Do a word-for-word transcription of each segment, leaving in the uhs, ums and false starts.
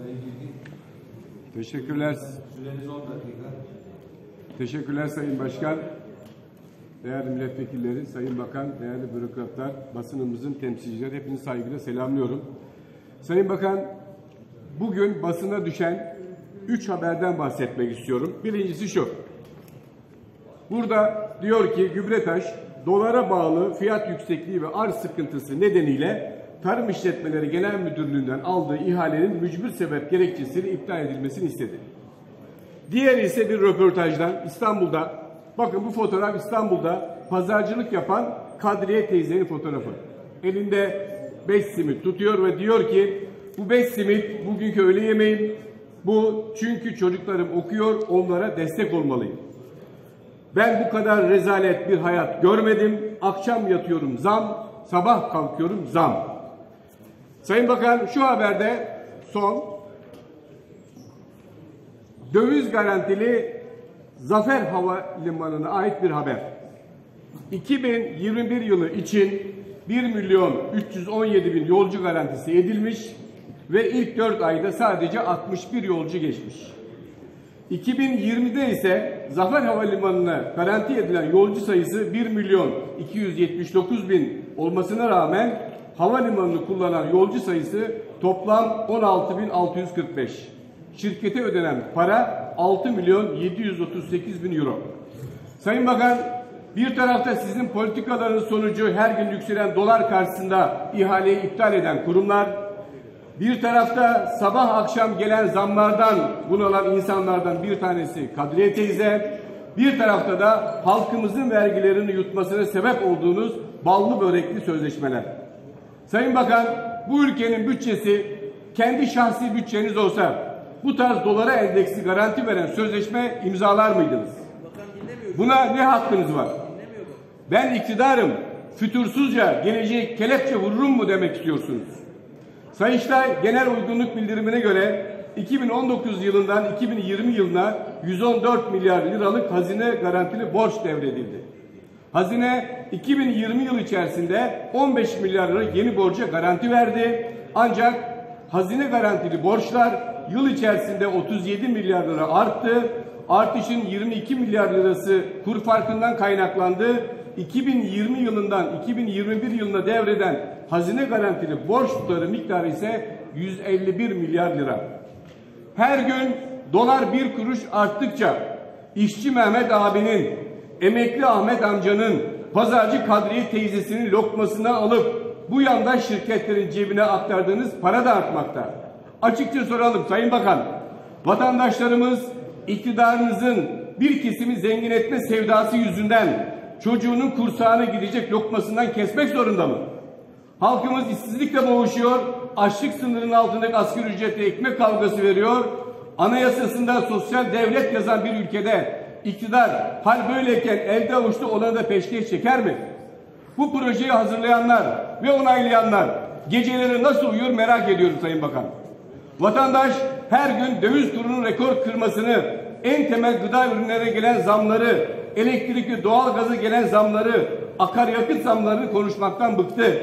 Teşekkürler. Süreniz on dakika. Teşekkürler Sayın Başkan. Değerli milletvekilleri, Sayın Bakan, değerli bürokratlar, basınımızın temsilcileri, hepinizi saygıyla selamlıyorum. Sayın Bakan, bugün basına düşen üç haberden bahsetmek istiyorum. Birincisi şu. Burada diyor ki Gübretaş, dolara bağlı fiyat yüksekliği ve arz sıkıntısı nedeniyle Tarım İşletmeleri Genel Müdürlüğü'nden aldığı ihalenin mücbir sebep gerekçesiyle iptal edilmesini istedi. Diğeri ise bir röportajdan İstanbul'da, bakın bu fotoğraf İstanbul'da pazarcılık yapan Kadriye teyzenin fotoğrafı. Elinde beş simit tutuyor ve diyor ki bu beş simit bugünkü öğle yemeğim, bu çünkü çocuklarım okuyor, onlara destek olmalıyım. Ben bu kadar rezalet bir hayat görmedim. Akşam yatıyorum zam, sabah kalkıyorum zam. Sayın Bakan, şu haberde son döviz garantili Zafer Havalimanı'na ait bir haber. iki bin yirmi bir yılı için bir milyon üç yüz on yedi bin yolcu garantisi edilmiş ve ilk dört ayda sadece altmış bir yolcu geçmiş. iki bin yirmide ise Zafer Havalimanı'na garanti edilen yolcu sayısı bir milyon iki yüz yetmiş dokuz bin olmasına rağmen havalimanını kullanan yolcu sayısı toplam on altı bin altı yüz kırk beş. Şirkete ödenen para altı milyon yedi yüz otuz sekiz bin euro. Sayın Bakan, bir tarafta sizin politikalarınız sonucu her gün yükselen dolar karşısında ihaleyi iptal eden kurumlar, bir tarafta sabah akşam gelen zamlardan bunalan insanlardan bir tanesi Kadriye teyze, bir tarafta da halkımızın vergilerini yutmasına sebep olduğunuz ballı börekli sözleşmeler. Sayın Bakan, bu ülkenin bütçesi kendi şahsi bütçeniz olsa bu tarz dolara endeksli garanti veren sözleşme imzalar mıydınız? Buna ne hakkınız var? Ben iktidarım, fütursuzca geleceği kelepçe vururum mu demek istiyorsunuz? Sayıştay genel uygunluk bildirimine göre iki bin on dokuz yılından iki bin yirmi yılına yüz on dört milyar liralık hazine garantili borç devredildi. Hazine iki bin yirmi yıl içerisinde on beş milyar lira yeni borca garanti verdi. Ancak hazine garantili borçlar yıl içerisinde otuz yedi milyar lira arttı. Artışın yirmi iki milyar lirası kur farkından kaynaklandı. iki bin yirmi yılından iki bin yirmi bir yılına devreden hazine garantili borç tutarı miktarı ise yüz elli bir milyar lira. Her gün dolar bir kuruş arttıkça işçi Mehmet abinin, emekli Ahmet amcanın, pazarcı Kadriye teyzesinin lokmasını alıp bu yandaş şirketlerin cebine aktardığınız para da artmakta. Açıkça soralım Sayın Bakan, vatandaşlarımız iktidarınızın bir kesimi zengin etme sevdası yüzünden çocuğunun kursağına gidecek lokmasından kesmek zorunda mı? Halkımız işsizlikle boğuşuyor, açlık sınırının altındaki asgari ücretle ekmek kavgası veriyor. Anayasasında sosyal devlet yazan bir ülkede iktidar hal böyleyken elde avuçta olanı da peşkeş çeker mi? Bu projeyi hazırlayanlar ve onaylayanlar geceleri nasıl uyuyor merak ediyorum Sayın Bakan. Vatandaş her gün döviz kurunun rekor kırmasını, en temel gıda ürünlerine gelen zamları, elektrikli doğalgaza gelen zamları, akaryakıt zamlarını konuşmaktan bıktı.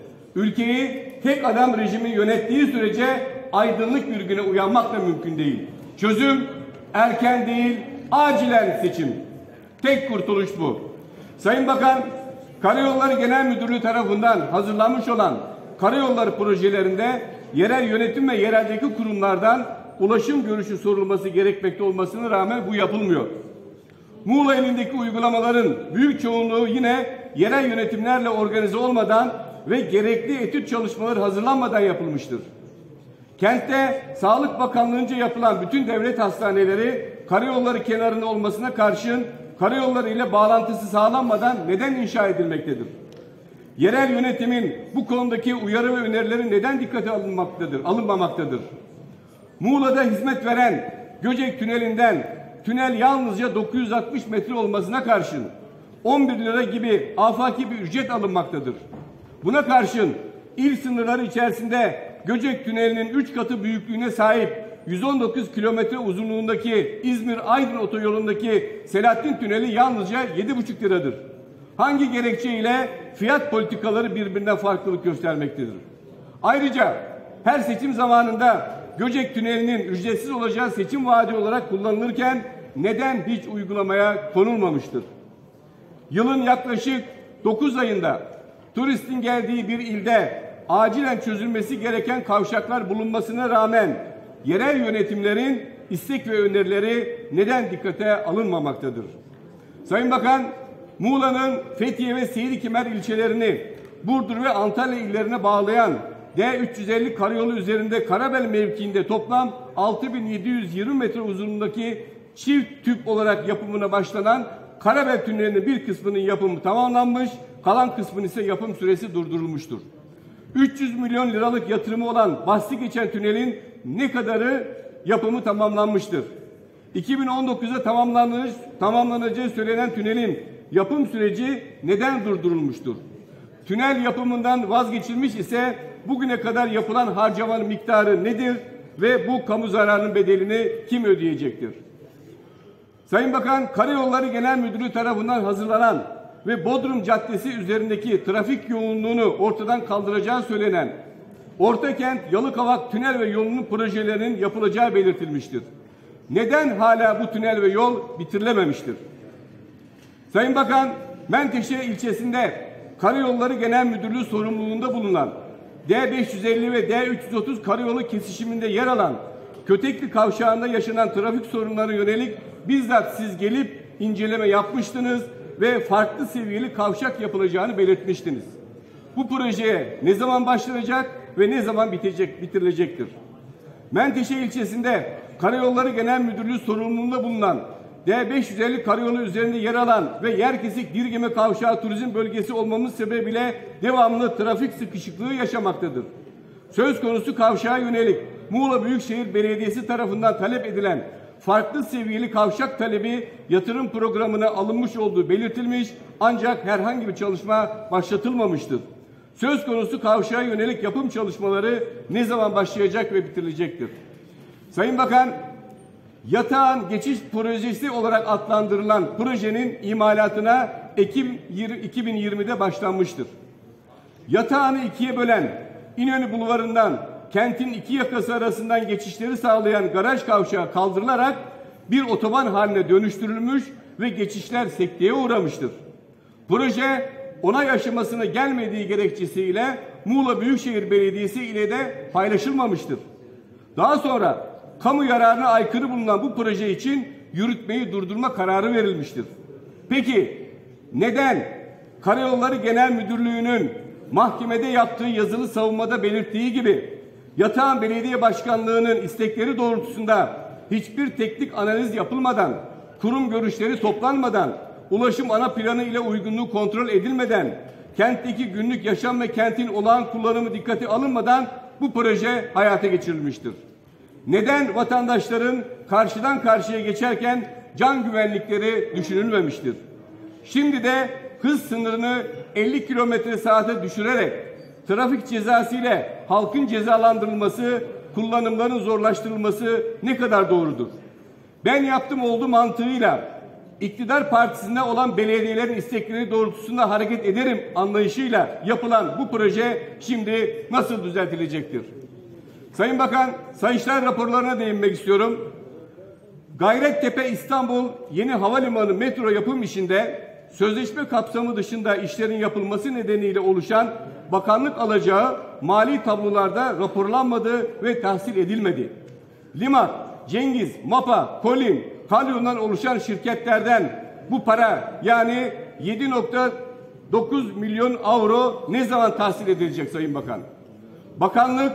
Ülkeyi tek adam rejimi yönettiği sürece aydınlık bir güne uyanmak da mümkün değil. Çözüm erken değil, acilen seçim. Tek kurtuluş bu. Sayın Bakan, Karayolları Genel Müdürlüğü tarafından hazırlanmış olan karayolları projelerinde yerel yönetim ve yereldeki kurumlardan ulaşım görüşü sorulması gerekmekte olmasına rağmen bu yapılmıyor. Muğla ilindeki uygulamaların büyük çoğunluğu yine yerel yönetimlerle organize olmadan ve gerekli etüt çalışmaları hazırlanmadan yapılmıştır. Kentte Sağlık Bakanlığı'nca yapılan bütün devlet hastaneleri karayolları kenarında olmasına karşın karayolları ile bağlantısı sağlanmadan neden inşa edilmektedir? Yerel yönetimin bu konudaki uyarı ve önerileri neden dikkate alınmaktadır, alınmamaktadır? Muğla'da hizmet veren Göcek Tüneli'nden tünel yalnızca dokuz yüz altmış metre olmasına karşın on bir lira gibi afaki bir ücret alınmaktadır. Buna karşın il sınırları içerisinde Göcek Tüneli'nin üç katı büyüklüğüne sahip yüz on dokuz kilometre uzunluğundaki İzmir-Aydın otoyolundaki Selahattin Tüneli yalnızca yedi buçuk liradır. Hangi gerekçeyle fiyat politikaları birbirinden farklılık göstermektedir? Ayrıca her seçim zamanında Göcek Tüneli'nin ücretsiz olacağı seçim vaadi olarak kullanılırken neden hiç uygulamaya konulmamıştır? Yılın yaklaşık dokuz ayında turistin geldiği bir ilde acilen çözülmesi gereken kavşaklar bulunmasına rağmen yerel yönetimlerin istek ve önerileri neden dikkate alınmamaktadır? Sayın Bakan, Muğla'nın Fethiye ve Seydikemer ilçelerini Burdur ve Antalya illerine bağlayan D üç yüz elli karayolu üzerinde Karabel mevkiinde toplam altı bin yedi yüz yirmi metre uzunluğundaki çift tüp olarak yapımına başlanan Karabel Tüneli'nin bir kısmının yapımı tamamlanmış, kalan kısmının ise yapım süresi durdurulmuştur. üç yüz milyon liralık yatırımı olan bahsi geçen tünelin ne kadarı yapımı tamamlanmıştır? iki bin on dokuzda tamamlanır, tamamlanacağı söylenen tünelin yapım süreci neden durdurulmuştur? Tünel yapımından vazgeçilmiş ise bugüne kadar yapılan harcamanın miktarı nedir ve bu kamu zararının bedelini kim ödeyecektir? Sayın Bakan, Karayolları Genel Müdürlüğü tarafından hazırlanan ve Bodrum Caddesi üzerindeki trafik yoğunluğunu ortadan kaldıracağı söylenen Ortakent Yalıkavak tünel ve yolunun projelerinin yapılacağı belirtilmiştir. Neden hala bu tünel ve yol bitirilememiştir? Sayın Bakan, Menteşe ilçesinde Karayolları Genel Müdürlüğü sorumluluğunda bulunan D beş yüz elli ve D üç yüz otuz karayolu kesişiminde yer alan Kötekli Kavşağı'nda yaşanan trafik sorunlarına yönelik bizzat siz gelip inceleme yapmıştınız ve farklı seviyeli kavşak yapılacağını belirtmiştiniz. Bu projeye ne zaman başlanacak ve ne zaman bitecek, bitirilecektir? Menteşe ilçesinde Karayolları Genel Müdürlüğü sorumluluğunda bulunan D beş yüz elli karayolu üzerinde yer alan ve Yerkesik Dirgeme Kavşağı turizm bölgesi olmamız sebebiyle devamlı trafik sıkışıklığı yaşamaktadır. Söz konusu kavşağa yönelik Muğla Büyükşehir Belediyesi tarafından talep edilen farklı seviyeli kavşak talebi yatırım programına alınmış olduğu belirtilmiş ancak herhangi bir çalışma başlatılmamıştır. Söz konusu kavşağa yönelik yapım çalışmaları ne zaman başlayacak ve bitirilecektir? Sayın Bakan, Yatağan Geçiş Projesi olarak adlandırılan projenin imalatına Ekim iki bin yirmide başlanmıştır. Yatağan'ı ikiye bölen İnönü Bulvarı'ndan kentin iki yakası arasından geçişleri sağlayan garaj kavşağı kaldırılarak bir otoban haline dönüştürülmüş ve geçişler sekteye uğramıştır. Proje onay aşamasına gelmediği gerekçesiyle Muğla Büyükşehir Belediyesi ile de paylaşılmamıştır. Daha sonra kamu yararına aykırı bulunan bu proje için yürütmeyi durdurma kararı verilmiştir. Peki neden Karayolları Genel Müdürlüğü'nün mahkemede yaptığı yazılı savunmada belirttiği gibi Yatağan Belediye Başkanlığı'nın istekleri doğrultusunda hiçbir teknik analiz yapılmadan, kurum görüşleri toplanmadan, ulaşım ana planı ile uygunluğu kontrol edilmeden, kentteki günlük yaşam ve kentin olağan kullanımı dikkate alınmadan bu proje hayata geçirilmiştir? Neden vatandaşların karşıdan karşıya geçerken can güvenlikleri düşünülmemiştir? Şimdi de hız sınırını elli kilometre saate düşürerek trafik cezası ile halkın cezalandırılması, kullanımların zorlaştırılması ne kadar doğrudur? Ben yaptım oldu mantığıyla iktidar partisinde olan belediyelerin istekleri doğrultusunda hareket ederim anlayışıyla yapılan bu proje şimdi nasıl düzeltilecektir? Sayın Bakan, Sayıştay raporlarına değinmek istiyorum. Gayrettepe İstanbul Yeni Havalimanı metro yapım işinde sözleşme kapsamı dışında işlerin yapılması nedeniyle oluşan bakanlık alacağı mali tablolarda raporlanmadı ve tahsil edilmedi. Limak, Cengiz, MAPA, Kolin, Kalyon'dan oluşan şirketlerden bu para yani yedi nokta dokuz milyon avro ne zaman tahsil edilecek Sayın Bakan? Bakanlık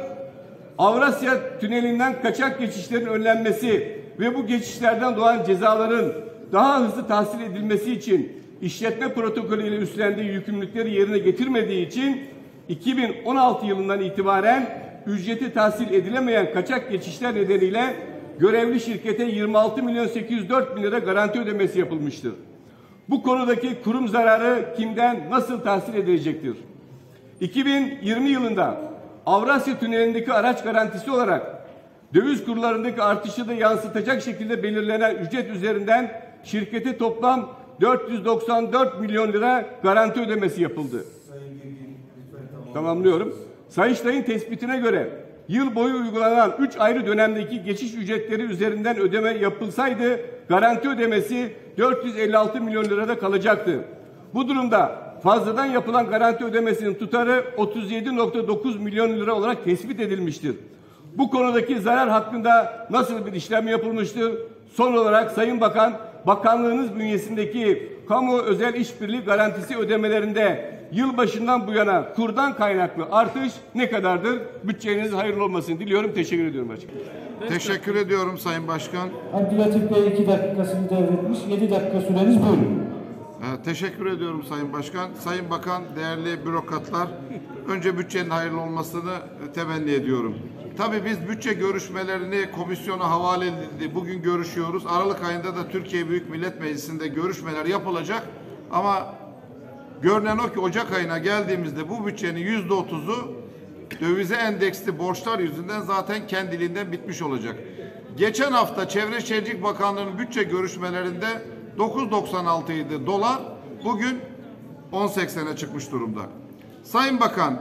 Avrasya Tüneli'nden kaçak geçişlerin önlenmesi ve bu geçişlerden doğan cezaların daha hızlı tahsil edilmesi için işletme protokolüyle üstlendiği yükümlülükleri yerine getirmediği için iki bin on altı yılından itibaren ücreti tahsil edilemeyen kaçak geçişler nedeniyle görevli şirkete yirmi altı milyon sekiz yüz dört bin lira garanti ödemesi yapılmıştır. Bu konudaki kurum zararı kimden nasıl tahsil edilecektir? iki bin yirmi yılında Avrasya Tüneli'ndeki araç garantisi olarak döviz kurlarındaki artışı da yansıtacak şekilde belirlenen ücret üzerinden şirkete toplam dört yüz doksan dört milyon lira garanti ödemesi yapıldı. Tamamlıyorum. Sayıştay'ın tespitine göre yıl boyu uygulanan üç ayrı dönemdeki geçiş ücretleri üzerinden ödeme yapılsaydı garanti ödemesi dört yüz elli altı milyon lirada kalacaktı. Bu durumda fazladan yapılan garanti ödemesinin tutarı otuz yedi nokta dokuz milyon lira olarak tespit edilmiştir. Bu konudaki zarar hakkında nasıl bir işlem yapılmıştır? Son olarak Sayın Bakan, bakanlığınız bünyesindeki kamu özel işbirliği garantisi ödemelerinde yılbaşından bu yana kurdan kaynaklı artış ne kadardır? Bütçeniz hayırlı olmasını diliyorum. Teşekkür ediyorum açıkçası. Teşekkür ediyorum Sayın Başkan. Abdülatif Bey iki dakikasını devretmiş. yedi dakika süreniz buyurun. Ee, teşekkür ediyorum Sayın Başkan. Sayın Bakan, değerli bürokratlar, önce bütçenin hayırlı olmasını temenni ediyorum. Tabii biz bütçe görüşmelerini komisyona havale edildi. Bugün görüşüyoruz. Aralık ayında da Türkiye Büyük Millet Meclisi'nde görüşmeler yapılacak. Ama görünen o ki Ocak ayına geldiğimizde bu bütçenin yüzde otuzu dövize endeksli borçlar yüzünden zaten kendiliğinden bitmiş olacak. Geçen hafta Çevre Şehircilik Bakanlığı'nın bütçe görüşmelerinde dokuz doksan altı idi dolar, bugün on seksene çıkmış durumda. Sayın Bakan,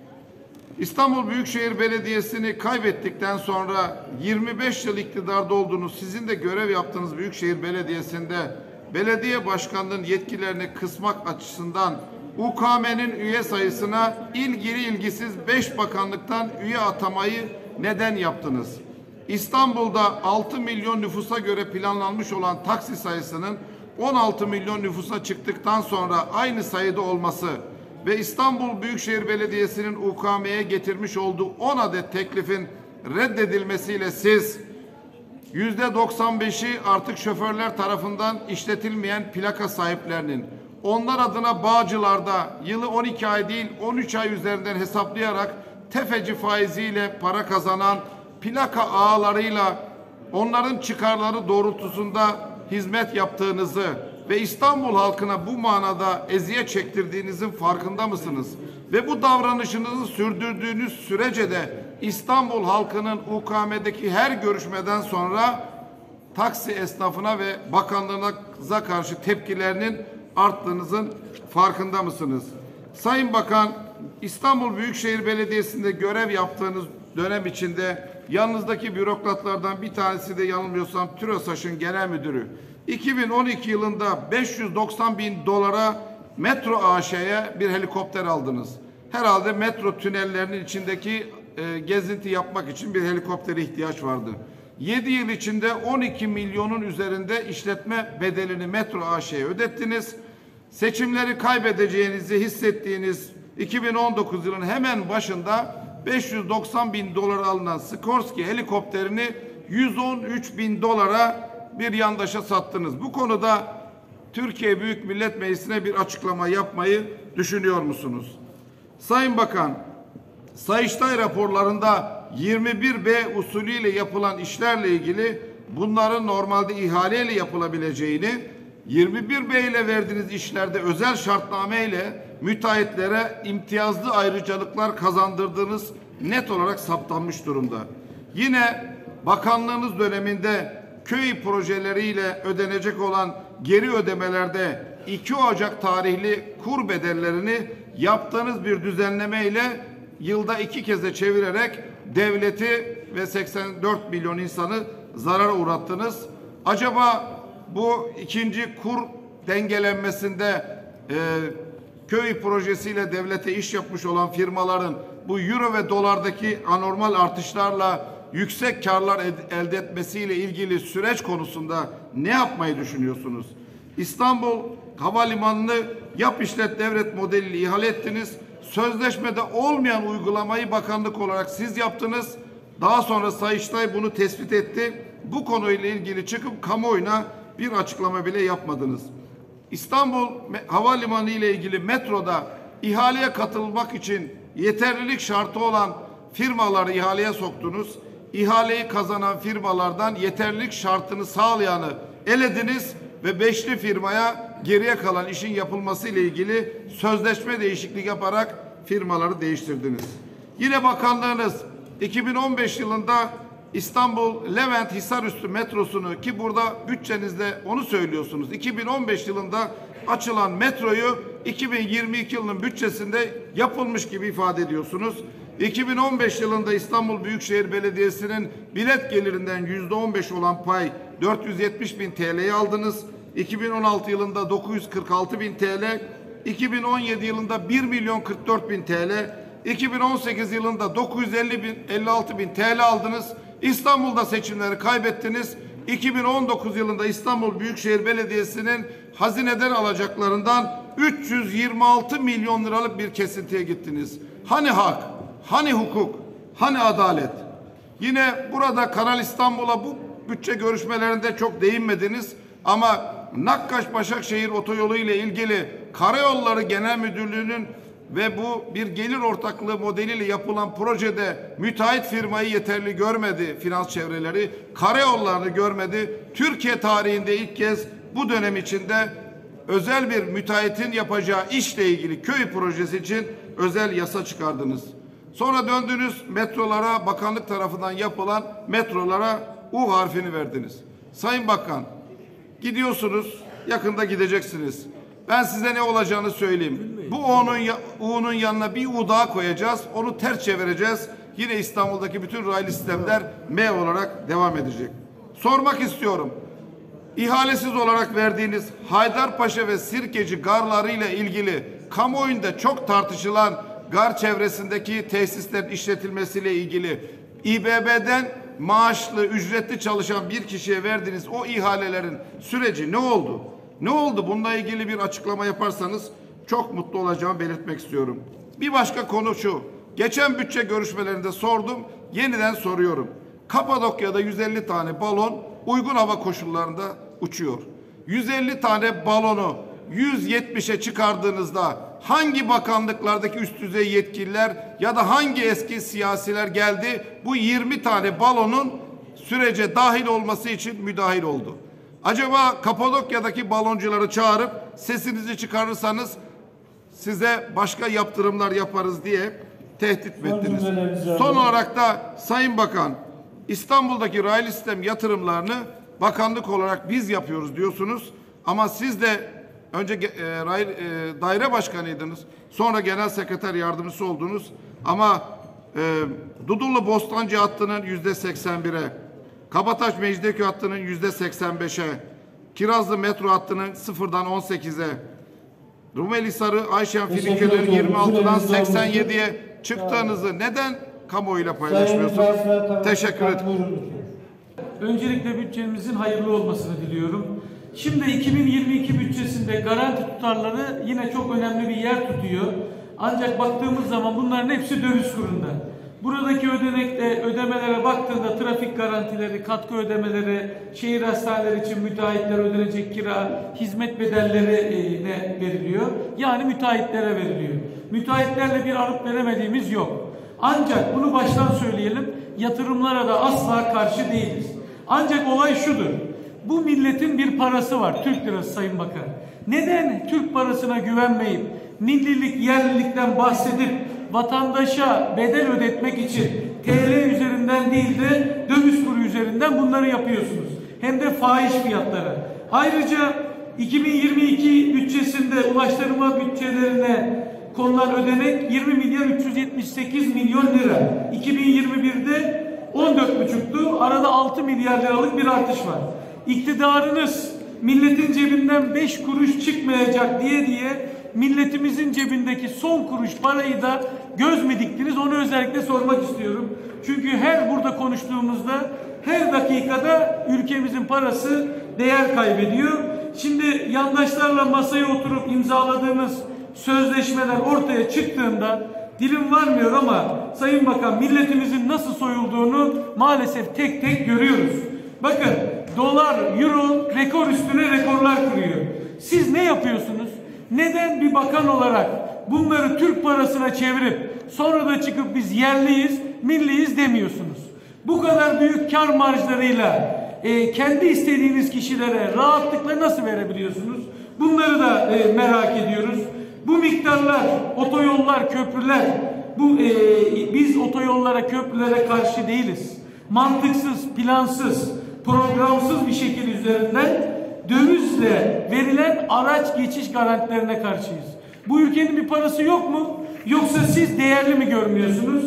İstanbul Büyükşehir Belediyesi'ni kaybettikten sonra yirmi beş yıl iktidarda olduğunuz, sizin de görev yaptığınız Büyükşehir Belediyesi'nde belediye başkanlığının yetkilerini kısmak açısından U K M'nin üye sayısına ilgili ilgisiz beş bakanlıktan üye atamayı neden yaptınız? İstanbul'da altı milyon nüfusa göre planlanmış olan taksi sayısının on altı milyon nüfusa çıktıktan sonra aynı sayıda olması ve İstanbul Büyükşehir Belediyesi'nin U K M'ye getirmiş olduğu on adet teklifin reddedilmesiyle siz yüzde doksan beşi artık şoförler tarafından işletilmeyen plaka sahiplerinin, onlar adına Bağcılar'da yılı on iki ay değil on üç ay üzerinden hesaplayarak tefeci faiziyle para kazanan plaka ağalarıyla onların çıkarları doğrultusunda hizmet yaptığınızı ve İstanbul halkına bu manada eziyet çektirdiğinizin farkında mısınız? Ve bu davranışınızı sürdürdüğünüz sürece de İstanbul halkının U K M'deki her görüşmeden sonra taksi esnafına ve bakanlığınıza karşı tepkilerinin arttığınızın farkında mısınız? Sayın Bakan, İstanbul Büyükşehir Belediyesi'nde görev yaptığınız dönem içinde yanınızdaki bürokratlardan bir tanesi de yanılmıyorsam TÜROSAŞ'ın genel müdürü iki bin on iki yılında beş yüz doksan bin dolara Metro A Ş'ye bir helikopter aldınız. Herhalde metro tünellerinin içindeki e, gezinti yapmak için bir helikoptere ihtiyaç vardı. yedi yıl içinde on iki milyonun üzerinde işletme bedelini Metro A Ş'ye ödettiniz. Seçimleri kaybedeceğinizi hissettiğiniz iki bin on dokuz yılının hemen başında beş yüz doksan bin dolar alınan Skorsky helikopterini yüz on üç bin dolara bir yandaşa sattınız. Bu konuda Türkiye Büyük Millet Meclisi'ne bir açıklama yapmayı düşünüyor musunuz? Sayın Bakan, Sayıştay raporlarında yirmi bir B usulüyle yapılan işlerle ilgili bunların normalde ihaleyle yapılabileceğini, yirmi bir B ile verdiğiniz işlerde özel şartname ile müteahhitlere imtiyazlı ayrıcalıklar kazandırdığınız net olarak saptanmış durumda. Yine bakanlığınız döneminde köy projeleriyle ödenecek olan geri ödemelerde iki Ocak tarihli kur bedellerini yaptığınız bir düzenleme ile yılda iki keze çevirerek devleti ve seksen dört milyon insanı zarara uğrattınız. Acaba bu ikinci kur dengelenmesinde e, köy projesiyle devlete iş yapmış olan firmaların bu euro ve dolardaki anormal artışlarla yüksek karlar elde etmesiyle ilgili süreç konusunda ne yapmayı düşünüyorsunuz? İstanbul Havalimanı'nı yap işlet devret modeliyle ihale ettiniz. Sözleşmede olmayan uygulamayı bakanlık olarak siz yaptınız. Daha sonra Sayıştay bunu tespit etti. Bu konuyla ilgili çıkıp kamuoyuna bir açıklama bile yapmadınız. İstanbul Havalimanı ile ilgili metroda ihaleye katılmak için yeterlilik şartı olan firmaları ihaleye soktunuz. İhaleyi kazanan firmalardan yeterlilik şartını sağlayanı elediniz ve beşli firmaya geriye kalan işin yapılması ile ilgili sözleşme değişikliği yaparak firmaları değiştirdiniz. Yine bakanlığınız iki bin on beş yılında İstanbul Levent Hisarüstü metrosunu, ki burada bütçenizde onu söylüyorsunuz, iki bin on beş yılında açılan metroyu iki bin yirmi iki yılının bütçesinde yapılmış gibi ifade ediyorsunuz. iki bin on beş yılında İstanbul Büyükşehir Belediyesi'nin bilet gelirinden yüzde on beş olan pay dört yüz yetmiş bin T L'ye aldınız. iki bin on altı yılında dokuz yüz kırk altı bin T L, iki bin on yedi yılında bir milyon kırk dört bin T L, iki bin on sekiz yılında dokuz yüz elli altı bin T L aldınız. İstanbul'da seçimleri kaybettiniz. iki bin on dokuz yılında İstanbul Büyükşehir Belediyesi'nin hazineden alacaklarından üç yüz yirmi altı milyon liralık bir kesintiye gittiniz. Hani hak, hani hukuk, hani adalet? Yine burada Kanal İstanbul'a bu bütçe görüşmelerinde çok değinmediniz ama Nakkaş-Başakşehir otoyolu ile ilgili Karayolları Genel Müdürlüğü'nün ve bu bir gelir ortaklığı modeliyle yapılan projede müteahhit firmayı yeterli görmedi finans çevreleri, karayollarını görmedi. Türkiye tarihinde ilk kez bu dönem içinde özel bir müteahhitin yapacağı işle ilgili köy projesi için özel yasa çıkardınız. Sonra döndünüz metrolara, bakanlık tarafından yapılan metrolara U harfini verdiniz. Sayın Bakan, gidiyorsunuz, yakında gideceksiniz. Ben size ne olacağını söyleyeyim. Bu U'nun U'nun yanına bir U daha koyacağız. Onu ters çevireceğiz. Yine İstanbul'daki bütün raylı sistemler M olarak devam edecek. Sormak istiyorum. İhalesiz olarak verdiğiniz Haydarpaşa ve Sirkeci garlarıyla ilgili kamuoyunda çok tartışılan gar çevresindeki tesislerin işletilmesiyle ilgili İ B B'den maaşlı, ücretli çalışan bir kişiye verdiğiniz o ihalelerin süreci ne oldu? Ne oldu? Bununla ilgili bir açıklama yaparsanız çok mutlu olacağımı belirtmek istiyorum. Bir başka konu şu. Geçen bütçe görüşmelerinde sordum, yeniden soruyorum. Kapadokya'da yüz elli tane balon uygun hava koşullarında uçuyor. yüz elli tane balonu yüz yetmişe çıkardığınızda hangi bakanlıklardaki üst düzey yetkililer ya da hangi eski siyasiler geldi bu yirmi tane balonun sürece dahil olması için müdahil oldu? Acaba Kapadokya'daki baloncuları çağırıp sesinizi çıkarırsanız size başka yaptırımlar yaparız diye tehdit mi ettiniz? Son olarak da Sayın Bakan, İstanbul'daki raylı sistem yatırımlarını bakanlık olarak biz yapıyoruz diyorsunuz. Ama siz de önce e, ray, e, daire başkanıydınız. Sonra genel sekreter yardımcısı oldunuz. Ama e, Dudullu Bostancı hattının yüzde seksen bire, Kabataş Mecidiyeköy hattının yüzde seksen beşe, Kirazlı metro hattının sıfırdan on sekize, Rumeli Sarı Ayşen Filiköy'ün yirmi altıdan seksen yediye çıktığınızı neden kamuoyuyla paylaşmıyorsunuz? Teşekkür ederim. Öncelikle bütçemizin hayırlı olmasını diliyorum. Şimdi iki bin yirmi iki bütçesinde garanti tutarları yine çok önemli bir yer tutuyor. Ancak baktığımız zaman bunların hepsi döviz kurunda. Buradaki ödenekte ödemelere baktığında trafik garantileri, katkı ödemeleri, şehir hastaneleri için müteahhitler ödenecek kira, hizmet bedellerine veriliyor. Yani müteahhitlere veriliyor. Müteahhitlerle bir alıp veremediğimiz yok. Ancak bunu baştan söyleyelim, yatırımlara da asla karşı değiliz. Ancak olay şudur. Bu milletin bir parası var, Türk lirası Sayın Bakan. Neden Türk parasına güvenmeyip, millilik, yerlilikten bahsedip, vatandaşa bedel ödetmek için T L üzerinden değil de döviz kuru üzerinden bunları yapıyorsunuz? Hem de fahiş fiyatlara. Ayrıca iki bin yirmi iki bütçesinde ulaştırma bütçelerine konulan ödenek yirmi milyar üç yüz yetmiş sekiz milyon lira. iki bin yirmi birde on dört buçuktu. Arada altı milyar liralık bir artış var. İktidarınız milletin cebinden beş kuruş çıkmayacak diye diye milletimizin cebindeki son kuruş parayı da göz mü diktiniz? Onu özellikle sormak istiyorum. Çünkü her burada konuştuğumuzda her dakikada ülkemizin parası değer kaybediyor. Şimdi yandaşlarla masaya oturup imzaladığımız sözleşmeler ortaya çıktığında dilim varmıyor ama Sayın Bakan milletimizin nasıl soyulduğunu maalesef tek tek görüyoruz. Bakın dolar, euro rekor üstüne rekorlar kırıyor. Siz ne yapıyorsunuz? Neden bir bakan olarak bunları Türk parasına çevirip sonra da çıkıp biz yerliyiz, milliyiz demiyorsunuz? Bu kadar büyük kar marjlarıyla e, kendi istediğiniz kişilere rahatlıkla nasıl verebiliyorsunuz? Bunları da e, merak ediyoruz. Bu miktarlar, otoyollar, köprüler, bu e, biz otoyollara, köprülere karşı değiliz. Mantıksız, plansız, programsız bir şekil üzerinden dövizle verilen araç geçiş garantilerine karşıyız. Bu ülkenin bir parası yok mu? Yoksa siz değerli mi görmüyorsunuz?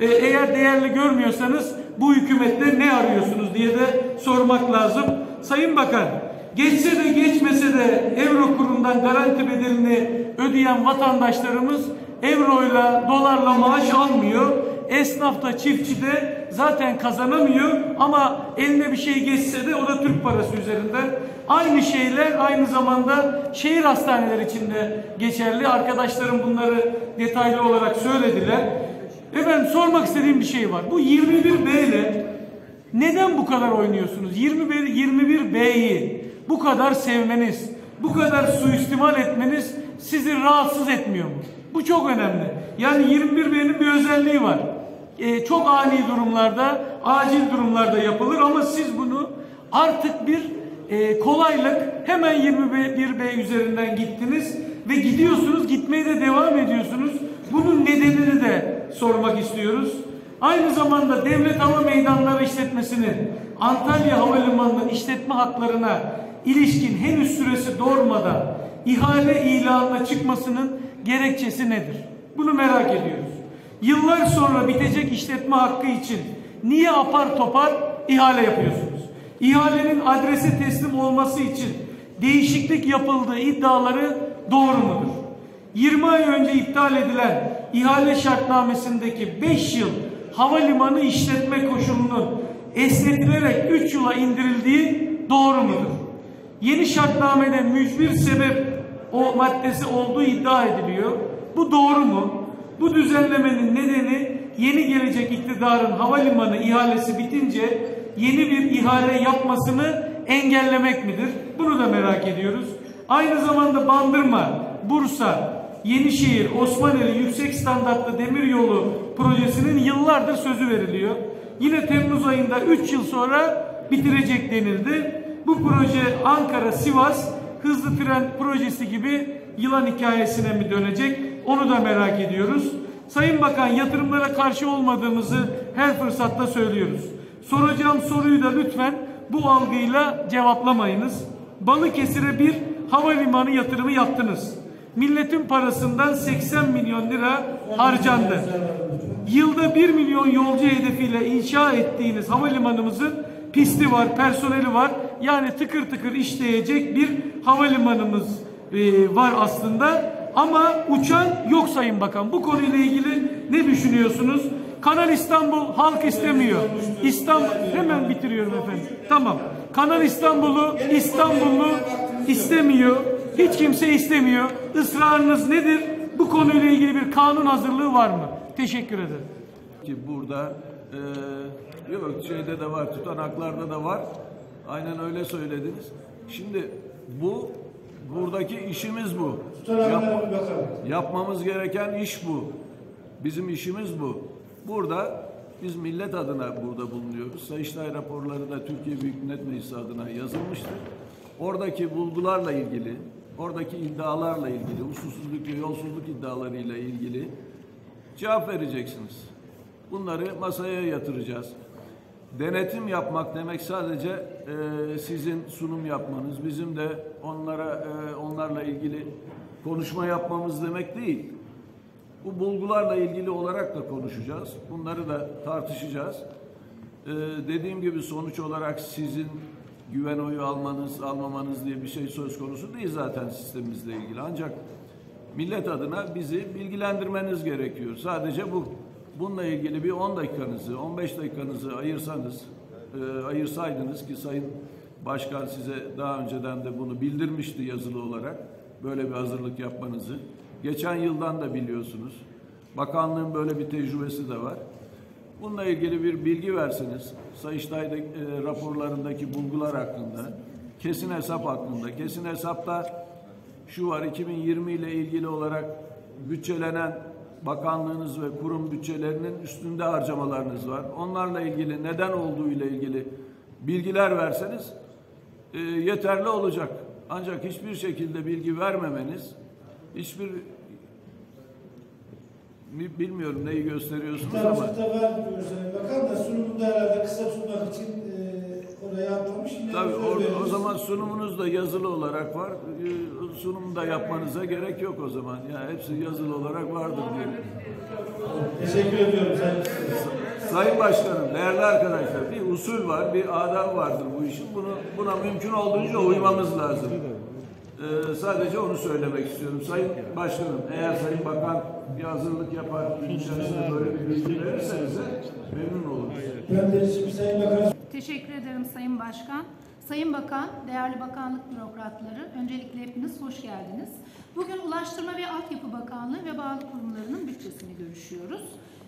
e, eğer değerli görmüyorsanız bu hükümette ne arıyorsunuz diye de sormak lazım. Sayın Bakan, geçse de geçmese de Evrokur'undan garanti bedelini ödeyen vatandaşlarımız euroyla, dolarla maaş almıyor. Esnaf da, çiftçi de zaten kazanamıyor ama eline bir şey geçse de o da Türk parası üzerinden. Aynı şeyler aynı zamanda şehir hastaneleri için de geçerli. Arkadaşlarım bunları detaylı olarak söylediler. Efendim, sormak istediğim bir şey var. Bu yirmi bir B ile neden bu kadar oynuyorsunuz? yirmi bir, yirmi bir B'yi bu kadar sevmeniz, bu kadar suistimal etmeniz sizi rahatsız etmiyor mu? Bu çok önemli. Yani yirmi bir B'nin bir özelliği var. Ee, çok ani durumlarda, acil durumlarda yapılır ama siz bunu artık bir e, kolaylık, hemen yirmi bir B üzerinden gittiniz ve gidiyorsunuz, gitmeye de devam ediyorsunuz. Bunun nedenini de sormak istiyoruz. Aynı zamanda Devlet Hava Meydanları işletmesinin Antalya Havalimanı'nın işletme haklarına ilişkin henüz süresi doğmadan ihale ilanına çıkmasının gerekçesi nedir? Bunu merak ediyoruz. Yıllar sonra bitecek işletme hakkı için niye apar topar ihale yapıyorsunuz? İhalenin adrese teslim olması için değişiklik yapıldığı iddiaları doğru mudur? yirmi ay önce iptal edilen ihale şartnamesindeki beş yıl havalimanı işletme koşulunun esnetilerek üç yıla indirildiği doğru mudur? Yeni şartnamede mücbir sebep o maddesi olduğu iddia ediliyor. Bu doğru mu? Bu düzenlemenin nedeni yeni gelecek iktidarın havalimanı ihalesi bitince yeni bir ihale yapmasını engellemek midir? Bunu da merak ediyoruz. Aynı zamanda Bandırma, Bursa, Yenişehir, Osmaneli yüksek standartlı demiryolu projesinin yıllardır sözü veriliyor. Yine Temmuz ayında üç yıl sonra bitirecek denildi. Bu proje Ankara-Sivas hızlı tren projesi gibi yılan hikayesine mi dönecek? Onu da merak ediyoruz. Sayın Bakan, yatırımlara karşı olmadığımızı her fırsatta söylüyoruz. Soracağım soruyu da lütfen bu algıyla cevaplamayınız. Balıkesir'e bir havalimanı yatırımı yaptınız. Milletin parasından seksen milyon lira harcandı. Yılda bir milyon yolcu hedefiyle inşa ettiğiniz havalimanımızın pisti var, personeli var. Yani tıkır tıkır işleyecek bir havalimanımız e, var aslında. Ama uçan yok Sayın Bakan. Bu konuyla ilgili ne düşünüyorsunuz? Kanal İstanbul halk istemiyor. İstanbul, hemen bitiriyorum efendim. Tamam. Kanal İstanbul'u İstanbullu istemiyor. Hiç kimse istemiyor. Israrınız nedir? Bu konuyla ilgili bir kanun hazırlığı var mı? Teşekkür ederim. Ki burada e, yok şeyde de var, tutanaklarda da var. Aynen öyle söylediniz. Şimdi bu buradaki işimiz bu. Yap, yapmamız gereken iş bu. Bizim işimiz bu. Burada biz millet adına burada bulunuyoruz. Sayıştay raporları da Türkiye Büyük Millet Meclisi adına yazılmıştır. Oradaki bulgularla ilgili, oradaki iddialarla ilgili, usulsüzlük ve yolsuzluk iddialarıyla ilgili cevap vereceksiniz. Bunları masaya yatıracağız. Denetim yapmak demek sadece e, sizin sunum yapmanız, bizim de onlara e, onlarla ilgili konuşma yapmamız demek değil. Bu bulgularla ilgili olarak da konuşacağız. Bunları da tartışacağız. E, dediğim gibi sonuç olarak sizin güven oyu almanız, almamanız diye bir şey söz konusu değil zaten sistemimizle ilgili. Ancak millet adına bizi bilgilendirmeniz gerekiyor. Sadece bu. Bununla ilgili bir on dakikanızı, on beş dakikanızı ayırsanız, e, ayırsaydınız ki Sayın Başkan size daha önceden de bunu bildirmişti yazılı olarak, böyle bir hazırlık yapmanızı. Geçen yıldan da biliyorsunuz. Bakanlığın böyle bir tecrübesi de var. Bununla ilgili bir bilgi verseniz, Sayıştay e, raporlarındaki bulgular hakkında, kesin hesap hakkında, kesin hesapta şu var, iki bin yirmi ile ilgili olarak bütçelenen bakanlığınız ve kurum bütçelerinin üstünde harcamalarınız var. Onlarla ilgili neden olduğu ile ilgili bilgiler verseniz e, yeterli olacak. Ancak hiçbir şekilde bilgi vermemeniz, hiçbir bilmiyorum neyi gösteriyorsunuz ama. Tarafta vermiyor Sayın Bakan da sunumunda herhalde kısa tutmak için e, oraya atlamış. Tabii or, o zaman zaman sunumunuz da yazılı olarak var. Ee, Sunum da yapmanıza gerek yok o zaman. Yani hepsi yazılı olarak vardır diyelim. Teşekkür ediyorum Sayın. Sayın Başkanım, değerli arkadaşlar, bir usul var, bir adab vardır bu işin. Bunu buna mümkün olduğunca uymamız lazım. Ee, sadece onu söylemek istiyorum. Sayın Başkanım, eğer Sayın Bakan bir hazırlık yapar, gün içerisinde böyle bir bilgi verirseniz de memnun oluruz. Ben de şimdi Sayın Bakan. Teşekkür ederim Sayın Başkan. Sayın Bakan, değerli bakanlık bürokratları, öncelikle hepiniz hoş geldiniz. Bugün Ulaştırma ve Altyapı Bakanlığı ve bağlı kurumlarının bütçesini görüşüyoruz.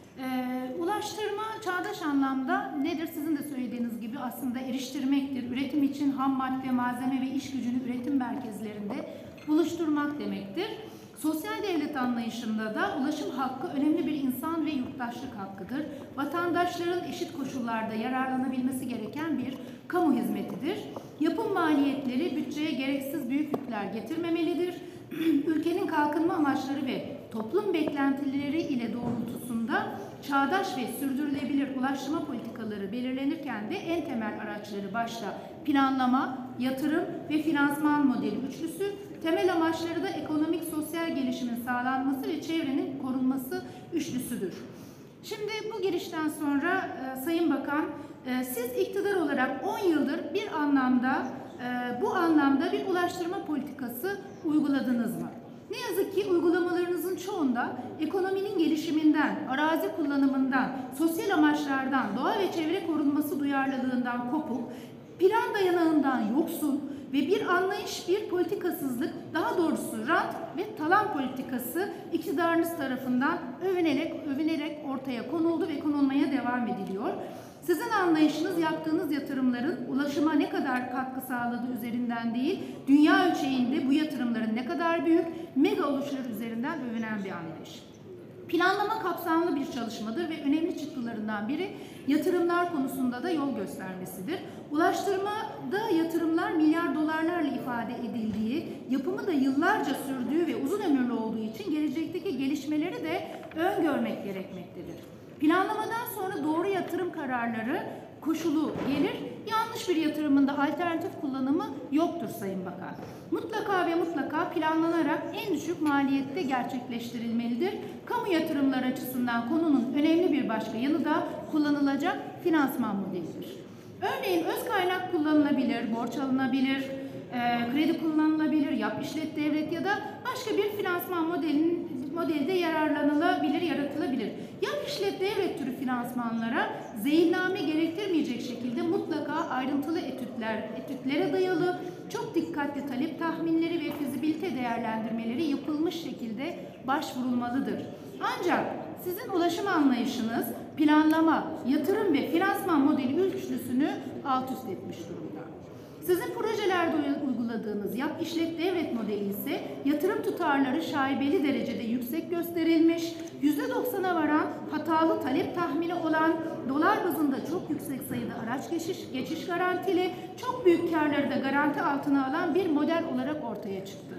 Ee, ulaştırma çağdaş anlamda nedir? Sizin de söylediğiniz gibi aslında eriştirmektir. Üretim için ham madde, malzeme ve iş gücünü üretim merkezlerinde buluşturmak demektir. Sosyal devlet anlayışında da ulaşım hakkı önemli bir insan ve yurttaşlık hakkıdır. Vatandaşların eşit koşullarda yararlanabilmesi gereken bir kamu hizmetidir. Yapım maliyetleri bütçeye gereksiz büyük yükler getirmemelidir. Ülkenin kalkınma amaçları ve toplum beklentileri ile doğrultusunda çağdaş ve sürdürülebilir ulaştırma politikaları belirlenirken de en temel araçları başta planlama, yatırım ve finansman modeli üçlüsü, temel amaçları da ekonomik sosyal gelişimin sağlanması ve çevrenin korunması üçlüsüdür. Şimdi bu girişten sonra e, Sayın Bakan, e, siz iktidar olarak on yıldır bir anlamda e, bu anlamda bir ulaştırma politikası uyguladınız mı? Ne yazık ki uygulamalarınızın çoğunda ekonominin gelişiminden, arazi kullanımından, sosyal amaçlardan, doğa ve çevre korunması duyarlılığından kopuk, plan dayanağından yoksun ve bir anlayış, bir politikasızlık, daha doğrusu rant ve talan politikası iktidarınız tarafından övünerek, övünerek ortaya konuldu ve konulmaya devam ediliyor. Sizin anlayışınız yaptığınız yatırımların ulaşıma ne kadar katkı sağladığı üzerinden değil, dünya ölçeğinde bu yatırımların ne kadar büyük, mega oluşları üzerinden övünen bir anlayış. Planlama kapsamlı bir çalışmadır ve önemli çıktılarından biri yatırımlar konusunda da yol göstermesidir. Ulaştırmada yatırımlar milyar dolarlarla ifade edildiği, yapımı da yıllarca sürdüğü ve uzun ömürlü olduğu için gelecekteki gelişmeleri de öngörmek gerekmektedir. Planlamadan sonra doğru yatırım kararları koşulu gelir. Yanlış bir yatırımında alternatif kullanımı yoktur Sayın Bakan. Mutlaka ve mutlaka planlanarak en düşük maliyette gerçekleştirilmelidir. Kamu yatırımları açısından konunun önemli bir başka yanı da kullanılacak finansman modelidir. Örneğin öz kaynak kullanılabilir, borç alınabilir, e, kredi kullanılabilir, yap işlet devret ya da başka bir finansman modelinin modelde yararlanılabilir, yaratılabilir. Yap işlet devlet türü finansmanlara zeynname gerektirmeyecek şekilde mutlaka ayrıntılı etütler, etütlere dayalı, çok dikkatli talep tahminleri ve fizibilite değerlendirmeleri yapılmış şekilde başvurulmalıdır. Ancak sizin ulaşım anlayışınız planlama, yatırım ve finansman modeli üçlüsünü alt üst etmiş durumda. Sizin projelerde uyguladığınız yap işlet devlet modeli ise yatırım tutarları şaibeli derecede yüksek gösterilmiş, yüzde doksana varan hatalı talep tahmini olan, dolar bazında çok yüksek sayıda araç geçiş, geçiş garantili, çok büyük karları da garanti altına alan bir model olarak ortaya çıktı.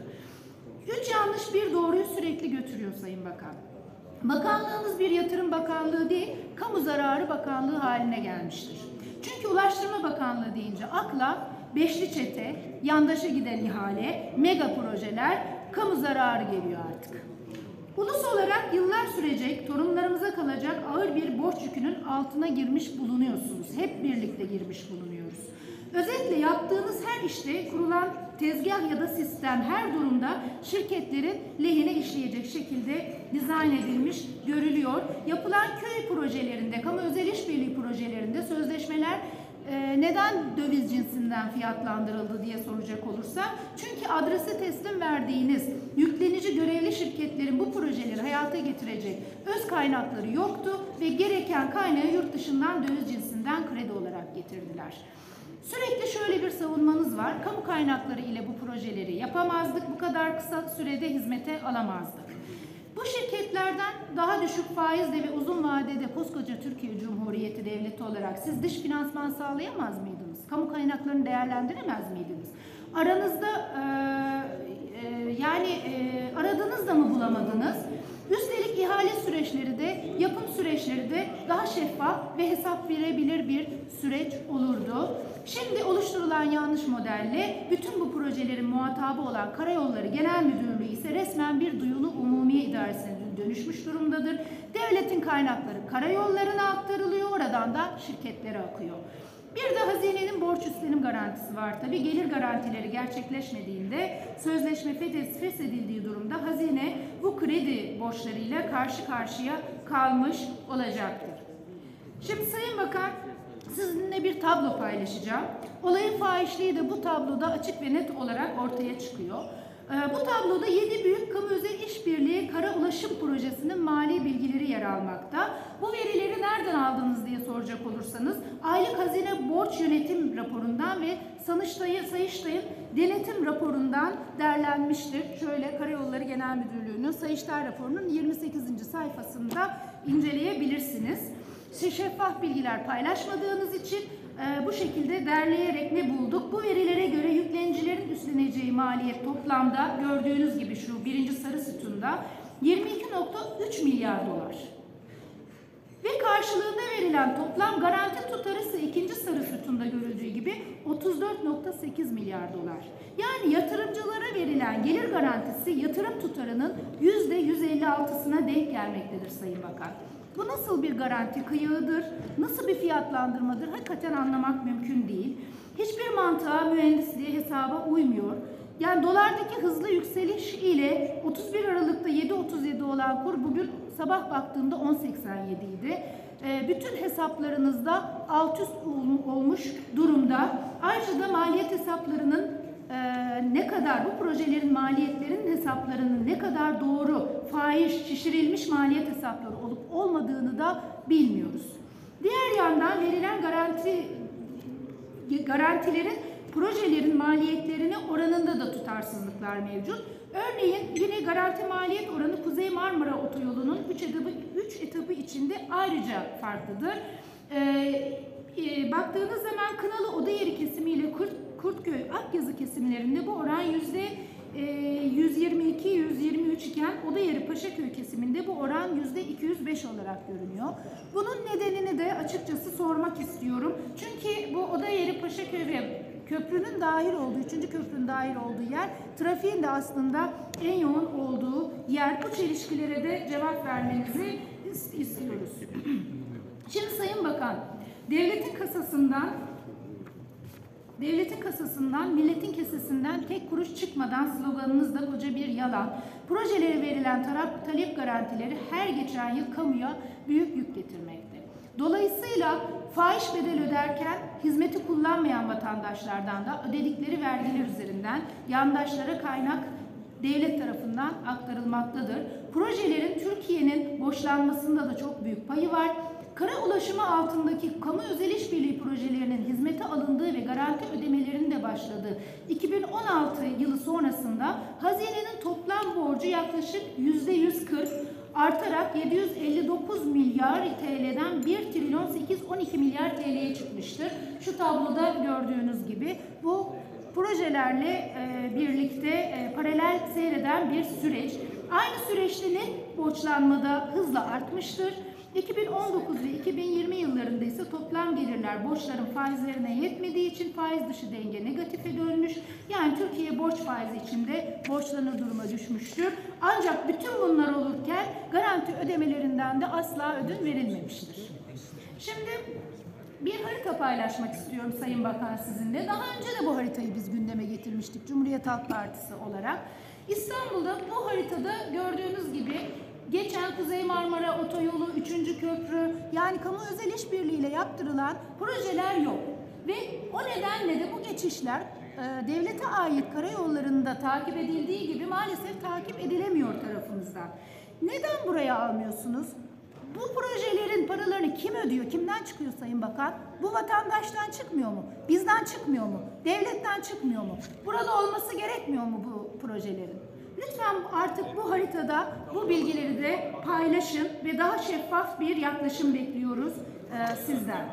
Üç yanlış bir doğruyu sürekli götürüyor Sayın Bakan. Bakanlığınız bir yatırım bakanlığı değil, kamu zararı bakanlığı haline gelmiştir. Çünkü Ulaştırma Bakanlığı deyince akla beşli çete, yandaşa giden ihale, mega projeler, kamu zararı geliyor artık. Ulus olarak yıllar sürecek, torunlarımıza kalacak ağır bir borç yükünün altına girmiş bulunuyorsunuz. Hep birlikte girmiş bulunuyoruz. Özetle yaptığınız her işte kurulan tezgah ya da sistem her durumda şirketlerin lehine işleyecek şekilde dizayn edilmiş görülüyor. Yapılan köy projelerinde, kamu özel işbirliği projelerinde sözleşmeler e, neden döviz cinsinden fiyatlandırıldı diye soracak olursa, çünkü adrese teslim verdiğiniz yüklenici görevli şirketlerin bu projeleri hayata getirecek öz kaynakları yoktu ve gereken kaynağı yurt dışından döviz cinsinden kredi olarak getirdiler. Sürekli şöyle bir savunmanız var. Kamu kaynakları ile bu projeleri yapamazdık. Bu kadar kısa sürede hizmete alamazdık. Bu şirketlerden daha düşük faizle ve uzun vadede koskoca Türkiye Cumhuriyeti Devleti olarak siz dış finansman sağlayamaz mıydınız? Kamu kaynaklarını değerlendiremez miydiniz? Aranızda e, e, yani e, aradınız da mı bulamadınız? Üstelik ihale süreçleri de, yapım süreçleri de daha şeffaf ve hesap verebilir bir süreç olurdu. Şimdi oluşturulan yanlış modelle bütün bu projelerin muhatabı olan Karayolları Genel Müdürlüğü ise resmen bir duyulu umumiye idaresine dönüşmüş durumdadır. Devletin kaynakları karayollarına aktarılıyor, oradan da şirketlere akıyor. Bir de hazinenin borç üstlenim garantisi var. Tabii gelir garantileri gerçekleşmediğinde, sözleşme feshedildiği durumda hazine bu kredi borçlarıyla karşı karşıya kalmış olacaktır. Şimdi Sayın Bakan, sizinle bir tablo paylaşacağım. Olayın fahişliği de bu tabloda açık ve net olarak ortaya çıkıyor. Bu tabloda yedi büyük kamu özel işbirliği kara ulaşım projesinin mali bilgileri yer almakta. Bu verileri nereden aldınız diye soracak olursanız, aylık hazine borç yönetim raporundan ve Sayıştay'ın Sayıştay'ın denetim raporundan derlenmiştir. Şöyle Karayolları Genel Müdürlüğü'nün Sayıştay raporunun yirmi sekizinci sayfasında inceleyebilirsiniz. Şeffaf bilgiler paylaşmadığınız için e, bu şekilde derleyerek ne bulduk? Bu verilere göre yüklenicilerin üstleneceği maliyet toplamda gördüğünüz gibi şu birinci sarı sütunda yirmi iki nokta üç milyar dolar. Ve karşılığında verilen toplam garanti tutarı ise ikinci sarı sütunda görüldüğü gibi otuz dört nokta sekiz milyar dolar. Yani yatırımcılara verilen gelir garantisi yatırım tutarının yüzde yüz elli altısına denk gelmektedir Sayın Bakan. Bu nasıl bir garanti kıyığıdır, nasıl bir fiyatlandırmadır hakikaten anlamak mümkün değil. Hiçbir mantığa, mühendisliğe, hesaba uymuyor. Yani dolardaki hızlı yükseliş ile otuz bir Aralık'ta yedi otuz yedi olan kur bugün sabah baktığımda on seksen yedi idi. E, bütün hesaplarınızda alt üst olmuş durumda. Ayrıca da maliyet hesaplarının Ee, ne kadar bu projelerin maliyetlerinin hesaplarının ne kadar doğru, fahiş, şişirilmiş maliyet hesapları olup olmadığını da bilmiyoruz. Diğer yandan verilen garanti garantilerin projelerin maliyetlerine oranında da tutarsızlıklar mevcut. Örneğin yine garanti maliyet oranı Kuzey Marmara Otoyolu'nun üç etabı, üç etabı içinde ayrıca farklıdır. Ee, e, baktığınız zaman Kınalı Odayeri kesimi ile Kurt Kurtköy Akyazı kesimlerinde bu oran yüzde yüz yirmi iki yüz yirmi üç iken Odayeri Paşaköy kesiminde bu oran yüzde iki yüz beş olarak görünüyor. Bunun nedenini de açıkçası sormak istiyorum. Çünkü bu Odayeri Paşaköy ve köprünün dahil olduğu, üçüncü köprünün dahil olduğu yer, trafiğin de aslında en yoğun olduğu yer. Bu çelişkilere de cevap vermenizi istiyoruz. Şimdi Sayın Bakan, devletin kasasından Devletin kasasından, milletin kesesinden tek kuruş çıkmadan sloganınız da koca bir yalan. Projelere verilen taraf, talep garantileri her geçen yıl kamuya büyük yük getirmekte. Dolayısıyla fahiş bedel öderken hizmeti kullanmayan vatandaşlardan da ödedikleri vergiler üzerinden yandaşlara kaynak devlet tarafından aktarılmaktadır. Projelerin Türkiye'nin borçlanmasında da çok büyük payı var. Kara ulaşımı altındaki kamu özel işbirliği projelerinin hizmete alındığı ve garanti ödemelerinin de başladığı iki bin on altı yılı sonrasında hazinenin toplam borcu yaklaşık yüzde yüz kırk artarak yedi yüz elli dokuz milyar T L'den bir trilyon sekiz yüz on iki milyar T L'ye çıkmıştır. Şu tabloda gördüğünüz gibi bu projelerle e, birlikte e, paralel seyreden bir süreç. Aynı süreçte net borçlanmada hızla artmıştır. iki bin on dokuz ve iki bin yirmi yıllarında ise toplam gelirler borçların faizlerine yetmediği için faiz dışı denge negatife dönmüş. Yani Türkiye borç faizi içinde borçlanır duruma düşmüştür. Ancak bütün bunlar olurken garanti ödemelerinden de asla ödün verilmemiştir. Şimdi bir harita paylaşmak istiyorum Sayın Bakan sizinle. Daha önce de bu haritayı biz gündeme getirmiştik Cumhuriyet Halk Partisi olarak. İstanbul'da bu haritada gördüğünüz gibi geçen Kuzey Marmara Otoyolu, üçüncü köprü, yani kamu özel işbirliğiyle yaptırılan projeler yok. Ve o nedenle de bu geçişler e, devlete ait karayollarında takip edildiği gibi maalesef takip edilemiyor tarafımızdan. Neden buraya almıyorsunuz? Bu projelerin paralarını kim ödüyor? Kimden çıkıyor Sayın Bakan? Bu vatandaştan çıkmıyor mu? Bizden çıkmıyor mu? Devletten çıkmıyor mu? Burada olması gerekmiyor mu bu projelerin? Lütfen artık bu haritada bu bilgileri de paylaşın ve daha şeffaf bir yaklaşım bekliyoruz e, sizden.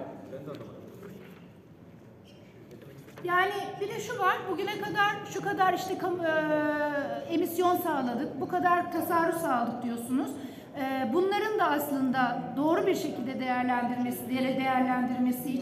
Yani bir de şu var, bugüne kadar şu kadar işte e, emisyon sağladık, bu kadar tasarruf sağladık diyorsunuz. E, bunların da aslında doğru bir şekilde değerlendirmesi, değerlendirmesi için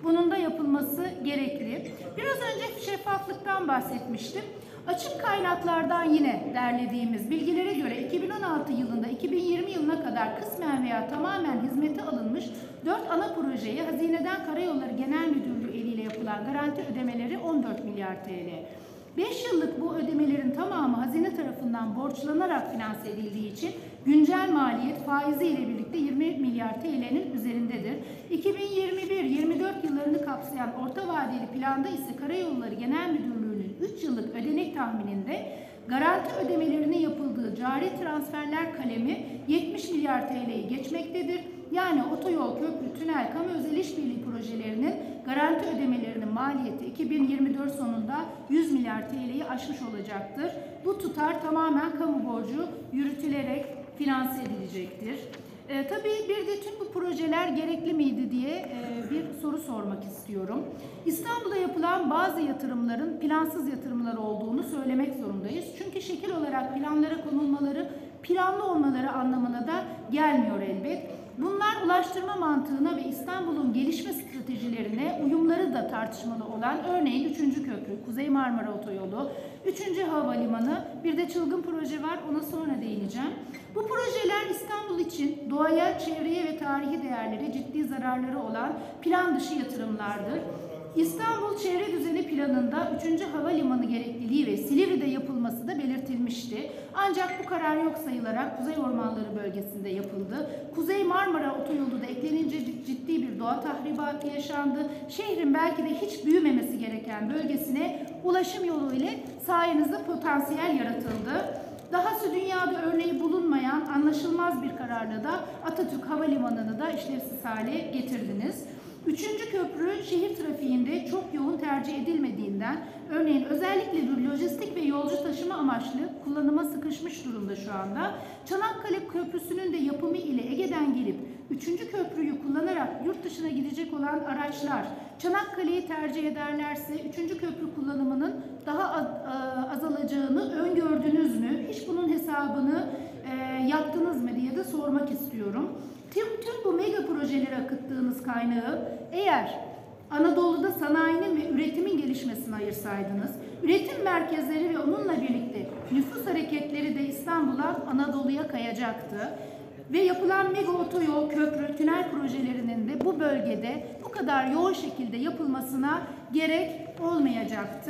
Bunun da yapılması gerekli. Biraz önce şeffaflıktan bahsetmiştim. Açık kaynaklardan yine derlediğimiz bilgilere göre iki bin on altı yılında iki bin yirmi yılına kadar kısmen veya tamamen hizmete alınmış dört ana projeye Hazineden Karayolları Genel Müdürlüğü eliyle yapılan garanti ödemeleri on dört milyar T L. beş yıllık bu ödemelerin tamamı hazine tarafından borçlanarak finanse edildiği için güncel maliyet faizi ile birlikte yirmi milyar T L'nin üzerindedir. iki bin yirmi bir yirmi dört yıllarını kapsayan orta vadeli planda ise Karayolları Genel Müdürlüğü'nün üç yıllık ödenek tahmininde garanti ödemelerinin yapıldığı cari transferler kalemi yetmiş milyar T L'yi geçmektedir. Yani otoyol, köprü, tünel, kamu özel işbirliği projelerinin garanti ödemelerinin maliyeti iki bin yirmi dört sonunda yüz milyar T L'yi aşmış olacaktır. Bu tutar tamamen kamu borcu yürütülerek finanse edilecektir. E, tabii bir de tüm bu projeler gerekli miydi diye e, bir soru sormak istiyorum. İstanbul'da yapılan bazı yatırımların plansız yatırımlar olduğunu söylemek zorundayız. Çünkü şekil olarak planlara konulmaları planlı olmaları anlamına da gelmiyor elbet. Bunlar ulaştırma mantığına ve İstanbul'un gelişme stratejilerine uyumları da tartışmalı olan örneğin üçüncü köprü, Kuzey Marmara Otoyolu, üçüncü havalimanı, bir de çılgın proje var, ona sonra değineceğim. Bu projeler İstanbul için doğaya, çevreye ve tarihi değerlere ciddi zararları olan plan dışı yatırımlardır. İstanbul Çevre Düzeni Planı'nda üçüncü havalimanı gerekliliği ve Silivri'de yapılması da belirtilmişti. Ancak bu karar yok sayılarak Kuzey Ormanları bölgesinde yapıldı. Kuzey Marmara Otoyolu da eklenince ciddi bir doğa tahribatı yaşandı. Şehrin belki de hiç büyümemesi gereken bölgesine ulaşım yolu ile sayenizde potansiyel yaratıldı. Dahası dünyada örneği bulunmayan anlaşılmaz bir kararla da Atatürk Havalimanı'nı da işlevsiz hale getirdiniz. Üçüncü köprü şehir trafiğinde çok yoğun tercih edilmediğinden, örneğin özellikle bir lojistik ve yolcu taşıma amaçlı kullanıma sıkışmış durumda şu anda. Çanakkale Köprüsü'nün de yapımı ile Ege'den gelip üçüncü köprüyü kullanarak yurt dışına gidecek olan araçlar Çanakkale'yi tercih ederlerse üçüncü köprü kullanımının daha azalacağını öngördünüz mü? Hiç bunun hesabını e, yaptınız mı diye de sormak istiyorum. Tüm, tüm bu mega projelere akıttığınız kaynağı eğer Anadolu'da sanayinin ve üretimin gelişmesine ayırsaydınız, üretim merkezleri ve onunla birlikte nüfus hareketleri de İstanbul'a, Anadolu'ya kayacaktı. Ve yapılan mega otoyol, köprü, tünel projelerinin de bu bölgede bu kadar yoğun şekilde yapılmasına gerek olmayacaktı.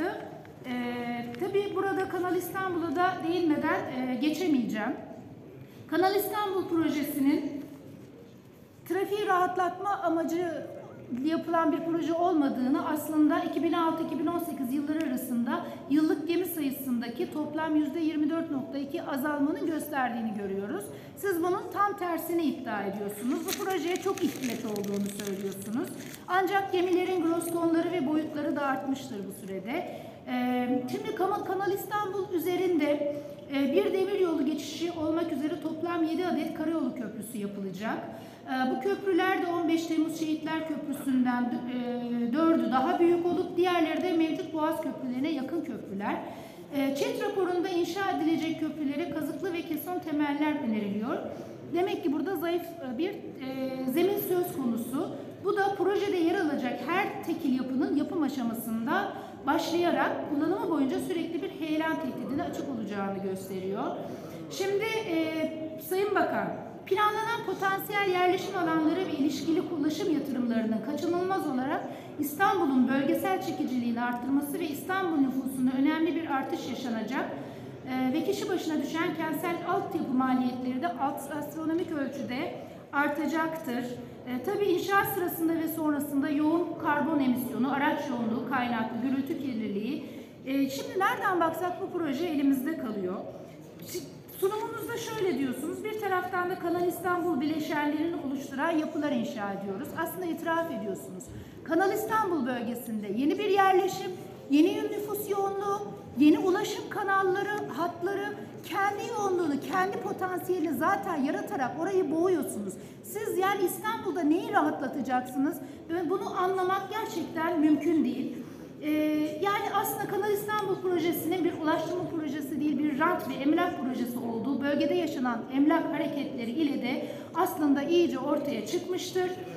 Ee, tabii burada Kanal İstanbul'a da değinmeden e, geçemeyeceğim. Kanal İstanbul projesinin trafiği rahatlatma amacı yapılan bir proje olmadığını aslında iki bin altı iki bin on sekiz yılları arasında yıllık gemi sayısındaki toplam yüzde yirmi dört nokta iki azalmanın gösterdiğini görüyoruz. Siz bunun tam tersini iddia ediyorsunuz. Bu projeye çok ihtiyaç olduğunu söylüyorsunuz. Ancak gemilerin gross tonları ve boyutları da artmıştır bu sürede. Ee, şimdi Kanal İstanbul üzerinde e, bir demir yolu geçişi olmak üzere toplam yedi adet karayolu köprüsü yapılacak. Bu köprüler de on beş Temmuz Şehitler Köprüsü'nden dördü daha büyük olup diğerleri de mevcut Boğaz köprülerine yakın köprüler. ÇED raporunda inşa edilecek köprülere kazıklı ve keson temeller öneriliyor. Demek ki burada zayıf bir zemin söz konusu. Bu da projede yer alacak her tekil yapının yapım aşamasında başlayarak kullanımı boyunca sürekli bir heyelan tehdidine açık olacağını gösteriyor. Şimdi e, Sayın Bakan, planlanan potansiyel yerleşim alanları ve ilişkili ulaşım yatırımlarının kaçınılmaz olarak İstanbul'un bölgesel çekiciliğini arttırması ve İstanbul nüfusunda önemli bir artış yaşanacak ee, ve kişi başına düşen kentsel altyapı maliyetleri de astronomik ölçüde artacaktır. Ee, tabii inşaat sırasında ve sonrasında yoğun karbon emisyonu, araç yoğunluğu kaynaklı gürültü kirliliği. Ee, şimdi nereden baksak bu proje elimizde kalıyor. Şimdi, sunumunuzda şöyle diyorsunuz, bir taraftan da Kanal İstanbul bileşenlerini oluşturan yapılar inşa ediyoruz. Aslında itiraf ediyorsunuz. Kanal İstanbul bölgesinde yeni bir yerleşim, yeni nüfus yoğunluğu, yeni ulaşım kanalları, hatları, kendi yoğunluğunu, kendi potansiyelini zaten yaratarak orayı boğuyorsunuz. Siz yani İstanbul'da neyi rahatlatacaksınız? Ve bunu anlamak gerçekten mümkün değil. Ee, yani aslında Kanal İstanbul projesinin bir ulaştırma projesi değil, bir rant ve emlak projesi olduğu bölgede yaşanan emlak hareketleri ile de aslında iyice ortaya çıkmıştır.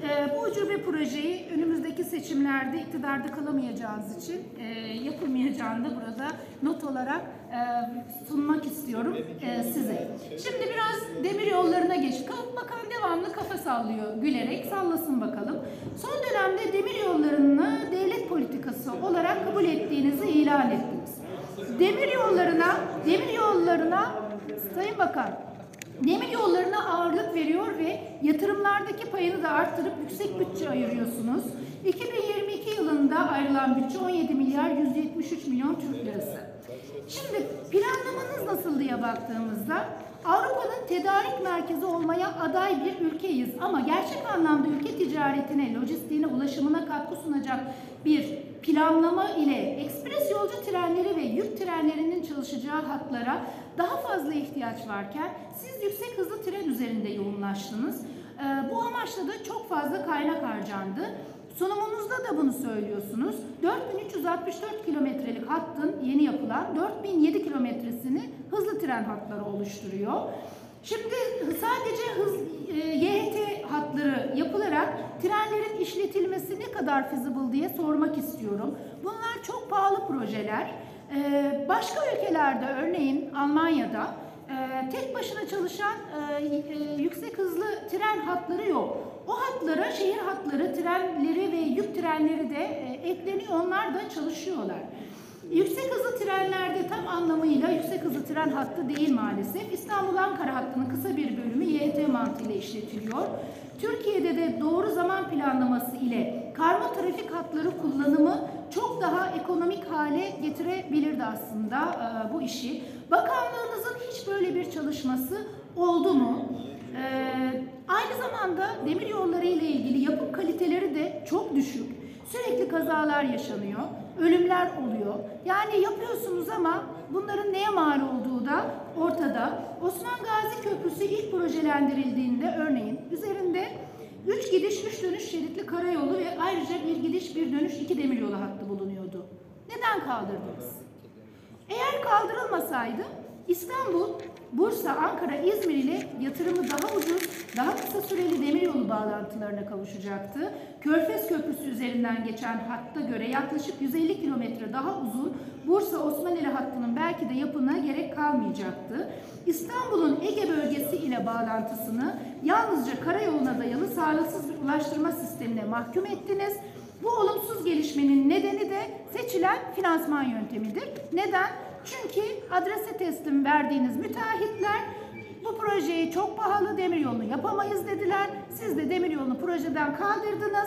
E, bu ucube projeyi önümüzdeki seçimlerde iktidarda kalamayacağınız için e, yapılmayacağını da burada not olarak e, sunmak istiyorum e, size. Şimdi biraz demir yollarına geç. Bakan devamlı kafa sallıyor gülerek. Sallasın bakalım. Son dönemde demir yollarını devlet politikası olarak kabul ettiğinizi ilan ettiniz. Demir yollarına, demir yollarına Sayın Bakan, demir yollarına ağırlık veriyor ve yatırımlardaki payını da arttırıp yüksek bütçe ayırıyorsunuz. iki bin yirmi iki yılında ayrılan bütçe on yedi milyar yüz yetmiş üç milyon Türk lirası. Şimdi planlamanız nasıl diye baktığımızda Avrupa'nın tedarik merkezi olmaya aday bir ülkeyiz ama gerçek anlamda ülke ticaretine, lojistiğine, ulaşımına katkı sunacak bir planlama ile ekspres yolcu trenleri ve yük trenlerinin çalışacağı hatlara daha fazla ihtiyaç varken siz yüksek hızlı tren üzerinde yoğunlaştınız. Ee, bu amaçla da çok fazla kaynak harcandı. Sunumunuzda da bunu söylüyorsunuz. dört bin üç yüz altmış dört kilometrelik hattın yeni yapılan dört bin yedi kilometresini hızlı tren hatları oluşturuyor. Şimdi sadece hız, e, Y H T hatları yapılarak trenlerin işletilmesi ne kadar feasible diye sormak istiyorum. Bunlar çok pahalı projeler. E, başka ülkelerde örneğin Almanya'da e, tek başına çalışan e, e, yüksek hızlı tren hatları yok. O hatlara şehir hatları, trenleri ve yük trenleri de e, ekleniyor. Onlar da çalışıyorlar. Yüksek hızlı trenlerde tam anlamıyla yüksek hızlı tren hattı değil maalesef. İstanbul-Ankara hattının kısa bir bölümü Y H T mantığıyla işletiliyor. Türkiye'de de doğru zaman planlaması ile karma trafik hatları kullanımı çok daha ekonomik hale getirebilirdi aslında e, bu işi. Bakanlığınızın hiç böyle bir çalışması oldu mu? E, aynı zamanda demir yolları ile ilgili yapım kaliteleri de çok düşük. Sürekli kazalar yaşanıyor, ölümler oluyor. Yani yapıyorsunuz ama bunların neye mal olduğu da ortada. Osman Gazi Köprüsü ilk projelendirildiğinde örneğin üzerinde üç gidiş üç dönüş şeritli karayolu ve ayrıca bir gidiş bir dönüş iki demiryolu hattı bulunuyordu. Neden kaldırdınız? Eğer kaldırılmasaydı İstanbul, Bursa, Ankara, İzmir ile yatırımı daha ucuz, daha kısa süreli demiryolu bağlantılarına kavuşacaktı. Körfez Köprüsü üzerinden geçen hatta göre yaklaşık yüz elli kilometre daha uzun Bursa-Osmaneli hattının belki de yapına gerek kalmayacaktı. İstanbul'un Ege bölgesi ile bağlantısını yalnızca karayoluna dayalı sağlıksız bir ulaştırma sistemine mahkum ettiniz. Bu olumsuz gelişmenin nedeni de seçilen finansman yöntemidir. Neden? Çünkü adrese teslim verdiğiniz müteahhitler bu projeyi çok pahalı, demiryolunu yapamayız dediler. Siz de demiryolunu projeden kaldırdınız.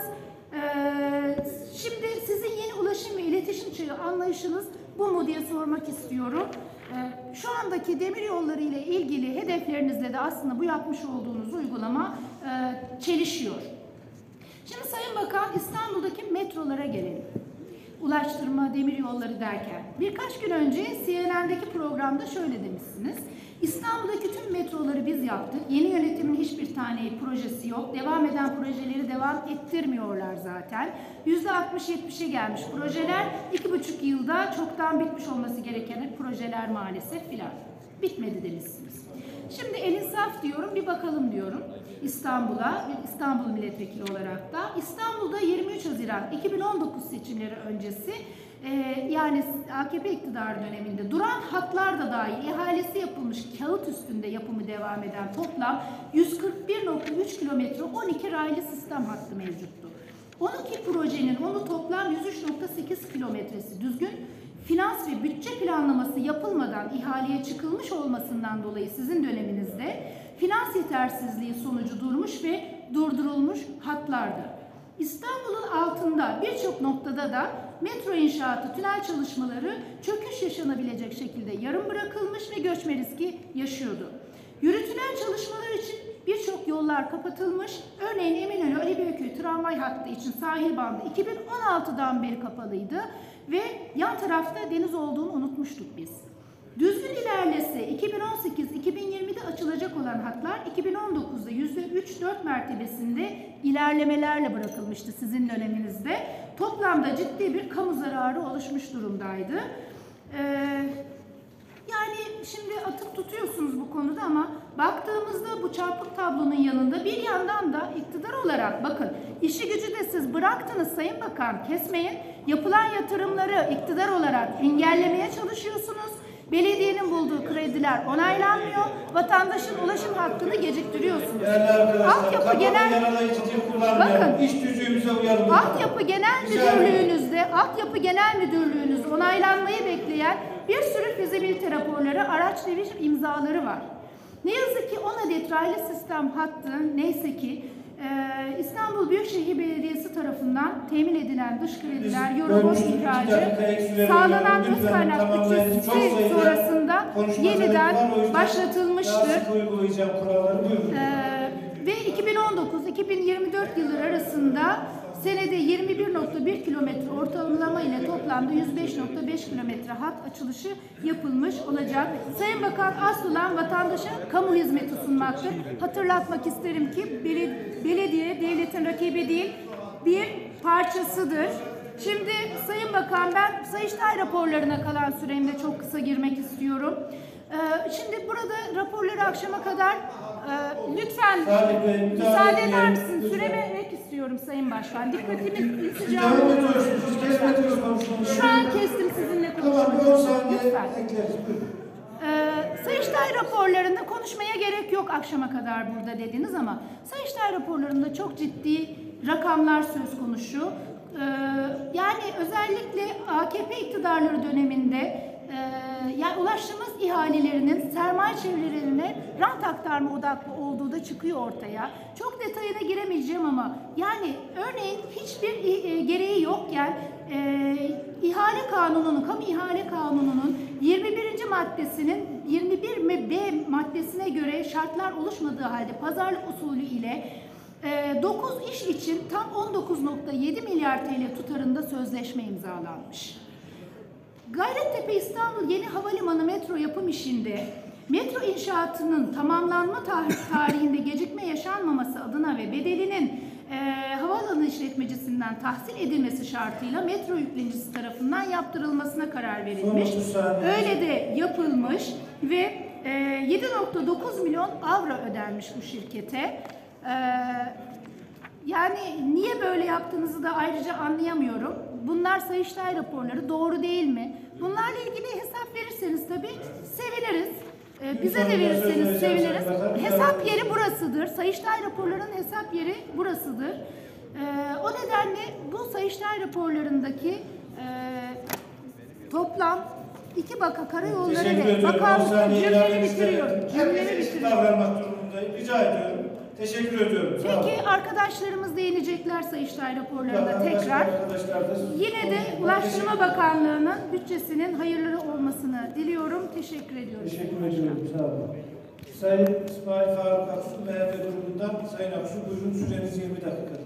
Ee, şimdi sizin yeni ulaşım ve iletişim çağı anlayışınız bu mu diye sormak istiyorum. Ee, şu andaki demiryolları ile ilgili hedeflerinizle de aslında bu yapmış olduğunuz uygulama e, çelişiyor. Şimdi Sayın Bakan, İstanbul'daki metrolara gelelim. Ulaştırma, demir yolları derken. Birkaç gün önce C N N'deki programda şöyle demişsiniz. İstanbul'daki tüm metroları biz yaptık. Yeni yönetimin hiçbir tane projesi yok. Devam eden projeleri devam ettirmiyorlar zaten. yüzde altmış yetmişe gelmiş projeler. iki buçuk yılda çoktan bitmiş olması gereken projeler maalesef filan. Bitmedi demişsiniz. Şimdi el insaf diyorum, bir bakalım diyorum İstanbul'a, İstanbul milletvekili olarak da. İstanbul'da yirmi üç Haziran iki bin on dokuz seçimleri öncesi e, yani A K P iktidar döneminde duran hatlar da dahil ihalesi yapılmış kağıt üstünde yapımı devam eden toplam yüz kırk bir nokta üç kilometre on iki raylı sistem hattı mevcuttu. on iki projenin onu toplam yüz üç nokta sekiz kilometresi düzgün finans ve bütçe planlaması yapılmadan ihaleye çıkılmış olmasından dolayı sizin döneminizde finans yetersizliği sonucu durmuş ve durdurulmuş hatlardı. İstanbul'un altında birçok noktada da metro inşaatı, tünel çalışmaları çöküş yaşanabilecek şekilde yarım bırakılmış ve göçme riski yaşıyordu. Yürütülen çalışmalar için birçok yollar kapatılmış. Örneğin Eminönü Ali Beyköy tramvay hattı için sahil bandı iki bin on altıdan beri kapalıydı ve yan tarafta deniz olduğunu unutmuştuk biz. Düzgün ilerlese iki bin on sekiz iki bin yirmide açılacak olan hatlar iki bin on dokuzda yüzde üç dört mertebesinde ilerlemelerle bırakılmıştı sizin döneminizde. Toplamda ciddi bir kamu zararı oluşmuş durumdaydı. Ee, yani şimdi atıp tutuyorsunuz bu konuda ama baktığımızda bu çarpık tablonun yanında bir yandan da iktidar olarak bakın işi gücü de siz bıraktınız Sayın Bakan, kesmeyin. Yapılan yatırımları iktidar olarak engellemeye çalışıyorsunuz. Belediyenin bulduğu krediler onaylanmıyor. Vatandaşın ulaşım hakkını geciktiriyorsunuz. Altyapı genel bakın iş tüzüğümüze uyalım. Altyapı Genel Müdürlüğünüzde Altyapı Genel Müdürlüğünüz onaylanmayı bekleyen bir sürü fizibilite raporları, araç devir imzaları var. Ne yazık ki on adet raylı sistem hattı neyse ki Ee, İstanbul Büyükşehir Belediyesi tarafından temin edilen dış krediler, Eurobond ihracı, sağlanan öz kaynak bütçesi sonrasında yeniden başlatılmıştır. Ee, ve iki bin on dokuz iki bin yirmi dört yılları arasında senede yirmi bir nokta bir kilometre ortalama ile toplamda yüz beş nokta beş kilometre hat açılışı yapılmış olacak. Sayın Bakan, asıl olan vatandaşa kamu hizmeti sunmaktır. Hatırlatmak isterim ki belediye devletin rakibi değil, bir parçasıdır. Şimdi Sayın Bakan, ben Sayıştay raporlarına kalan süremde çok kısa girmek istiyorum. Ee, şimdi burada raporları akşama kadar e, lütfen müsaade eder misiniz? Süremi vermek istiyorum Sayın Başkan. Dikkatimiz insicamı. Şu an kestim sizinle konuşmak. Lütfen. Ee, Sayıştay raporlarında konuşmaya gerek yok akşama kadar burada dediniz ama Sayıştay raporlarında çok ciddi rakamlar söz konusu. Ee, yani özellikle A K P iktidarları döneminde Ee, yani ulaştığımız ihalelerinin sermaye çevrelerine rant aktarma odaklı olduğu da çıkıyor ortaya. Çok detayına giremeyeceğim ama yani örneğin hiçbir e, gereği yokken e, ihale kanununun, kamu ihale kanununun yirmi birinci maddesinin yirmi bir B maddesine göre şartlar oluşmadığı halde pazarlık usulü ile e, dokuz iş için tam on dokuz nokta yedi milyar T L tutarında sözleşme imzalanmış. Gayrettepe İstanbul Yeni Havalimanı metro yapım işinde metro inşaatının tamamlanma tarihinde gecikme yaşanmaması adına ve bedelinin e, havaalanı işletmecisinden tahsil edilmesi şartıyla metro yüklenicisi tarafından yaptırılmasına karar verilmiş. Öyle de yapılmış ve e, yedi nokta dokuz milyon avro ödenmiş bu şirkete. E, Yani niye böyle yaptığınızı da ayrıca anlayamıyorum. Bunlar Sayıştay raporları, doğru değil mi? Bunlarla ilgili hesap verirseniz tabii seviniriz. Ee, bize de verirseniz seviniriz. Hesap yeri burasıdır. Sayıştay raporlarının hesap yeri burasıdır. Ee, o nedenle bu Sayıştay raporlarındaki e, toplam iki baka karayolları ve bakanlık cümleleri bitiriyorum. Cümleleri bitiriyorum. Rica ediyorum. Teşekkür ediyorum. Peki arkadaşlarımız değinecekler Sayıştay raporlarında tekrar. Yine de Ulaştırma Bakanlığı'nın bütçesinin hayırlı olmasını diliyorum. Teşekkür ediyorum. Teşekkür ediyorum. Sağ olun. Sayın İsmail Faruk Aksu, M H P grubundan Sayın Aksu, buyurun, süreniz yirmi dakika.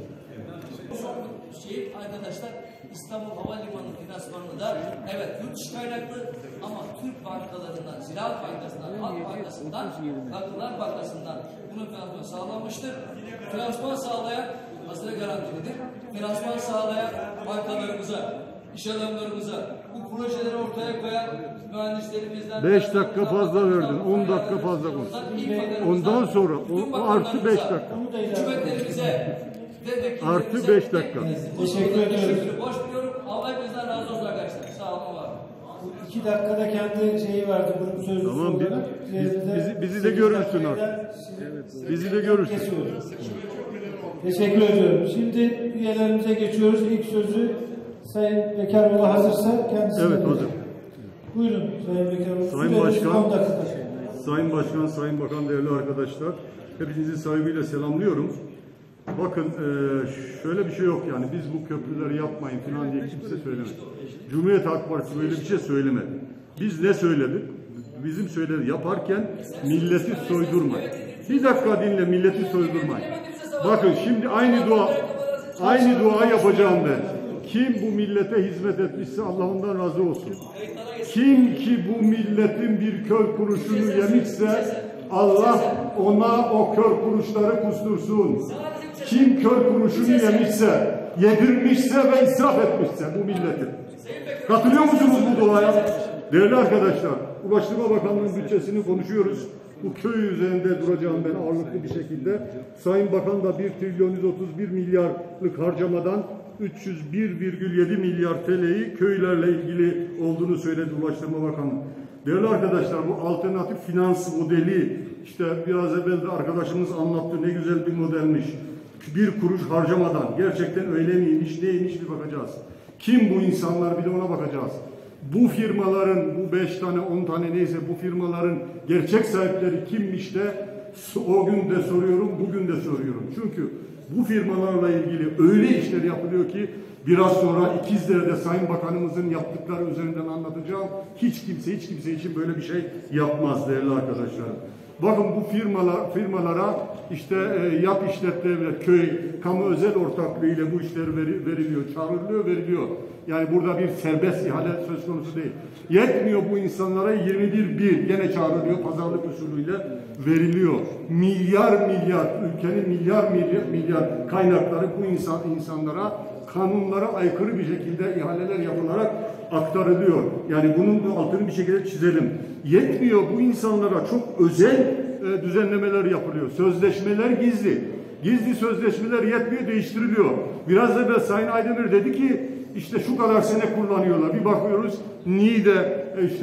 Şey, arkadaşlar, İstanbul Havalimanı finansmanı da evet yurt dışı kaynaklı ama Türk bankalarından, Ziraat Bankası'ndan, Halk Bankası'ndan, Vakıflar Bankası'ndan bunun finansmanı sağlanmıştır. Finansman sağlayan hazır garantilidir. Finansman sağlayan bankalarımıza, iş adamlarımıza, bu projeleri ortaya koyan mühendislerimizden... beş dakika fazla verdin, on dakika fazla konuş. Ondan sonra o, artı beş dakika. Hükümetlerimize ve artı beş dakika. Teşekkür ediyoruz. Boş biliyorum. Allah hepinizden razı olsun arkadaşlar. Sağ olun var. İki dakikada kendi şeyi vardı grup sözcüsü Tamam, olarak. biz, bizi, bizi de görürsün artık. Bizi de görürsün. Teşekkür ediyorum. Şimdi üyelerimize geçiyoruz. İlk sözü Sayın Bekaroğlu hazırsa kendisine. Evet, hazır. Buyurun Sayın Bekaroğlu. Sayın Başkan, Sayın Başkan, Sayın Bakan, değerli arkadaşlar, hepinizi saygıyla selamlıyorum. Bakın şöyle bir şey yok yani, biz bu köprüleri yapmayın falan diye kimse söylemedi. Cumhuriyet Halk Partisi böyle bir şey söylemedi. Biz ne söyledik? Bizim söyledi, yaparken milleti soydurmayın. Bir dakika dinle, milleti soydurmayın. Bakın şimdi aynı dua, aynı dua yapacağım ben. Kim bu millete hizmet etmişse Allah ondan razı olsun. Kim ki bu milletin bir kör kuruşunu yemişse Allah ona o kör kuruşları kustursun. Kim kör kuruşunu yemişse yedirmişse ve israf etmişse bu milleti. Katılıyor musunuz bu duaya? Değerli arkadaşlar, Ulaştırma Bakanlığı'nın bütçesini konuşuyoruz. Bu köy üzerinde duracağım ben ağırlıklı bir şekilde. Sayın Bakan da bir trilyon yüz otuz bir milyarlık harcamadan üç yüz bir virgül yedi milyar T L'yi köylerle ilgili olduğunu söyledi Ulaştırma Bakanlığı. Değerli arkadaşlar, bu alternatif finans modeli, işte biraz evvel de arkadaşımız anlattı, ne güzel bir modelmiş. Bir kuruş harcamadan, gerçekten öyle miymiş, neymiş bir bakacağız. Kim bu insanlar, bir de ona bakacağız. Bu firmaların, bu beş tane, on tane neyse bu firmaların gerçek sahipleri kimmiş de o gün de soruyorum, bugün de soruyorum. Çünkü bu firmalarla ilgili öyle işler yapılıyor ki biraz sonra İkizdere'de Sayın Bakanımızın yaptıkları üzerinden anlatacağım. Hiç kimse, hiç kimse için böyle bir şey yapmaz değerli arkadaşlar. Bakın bu firmalar, firmalara işte e, yap işlet devlet, köy, kamu özel ortaklığı ile bu işler veri, veriliyor, çağrılıyor, veriliyor. Yani burada bir serbest ihale söz konusu değil. Yetmiyor bu insanlara yirmi bir bir gene çağrılıyor, pazarlık usulüyle veriliyor. Milyar milyar, ülkenin milyar milyar, milyar kaynakları bu insan insanlara kanunlara aykırı bir şekilde ihaleler yapılarak aktarılıyor. Yani bunun da altını bir şekilde çizelim. Yetmiyor bu insanlara çok özel e, düzenlemeler yapılıyor. Sözleşmeler gizli. Gizli sözleşmeler yetmiyor, değiştiriliyor. Biraz evvel Sayın Aydemir dedi ki işte şu kadar sene kullanıyorlar. Bir bakıyoruz Niğde işte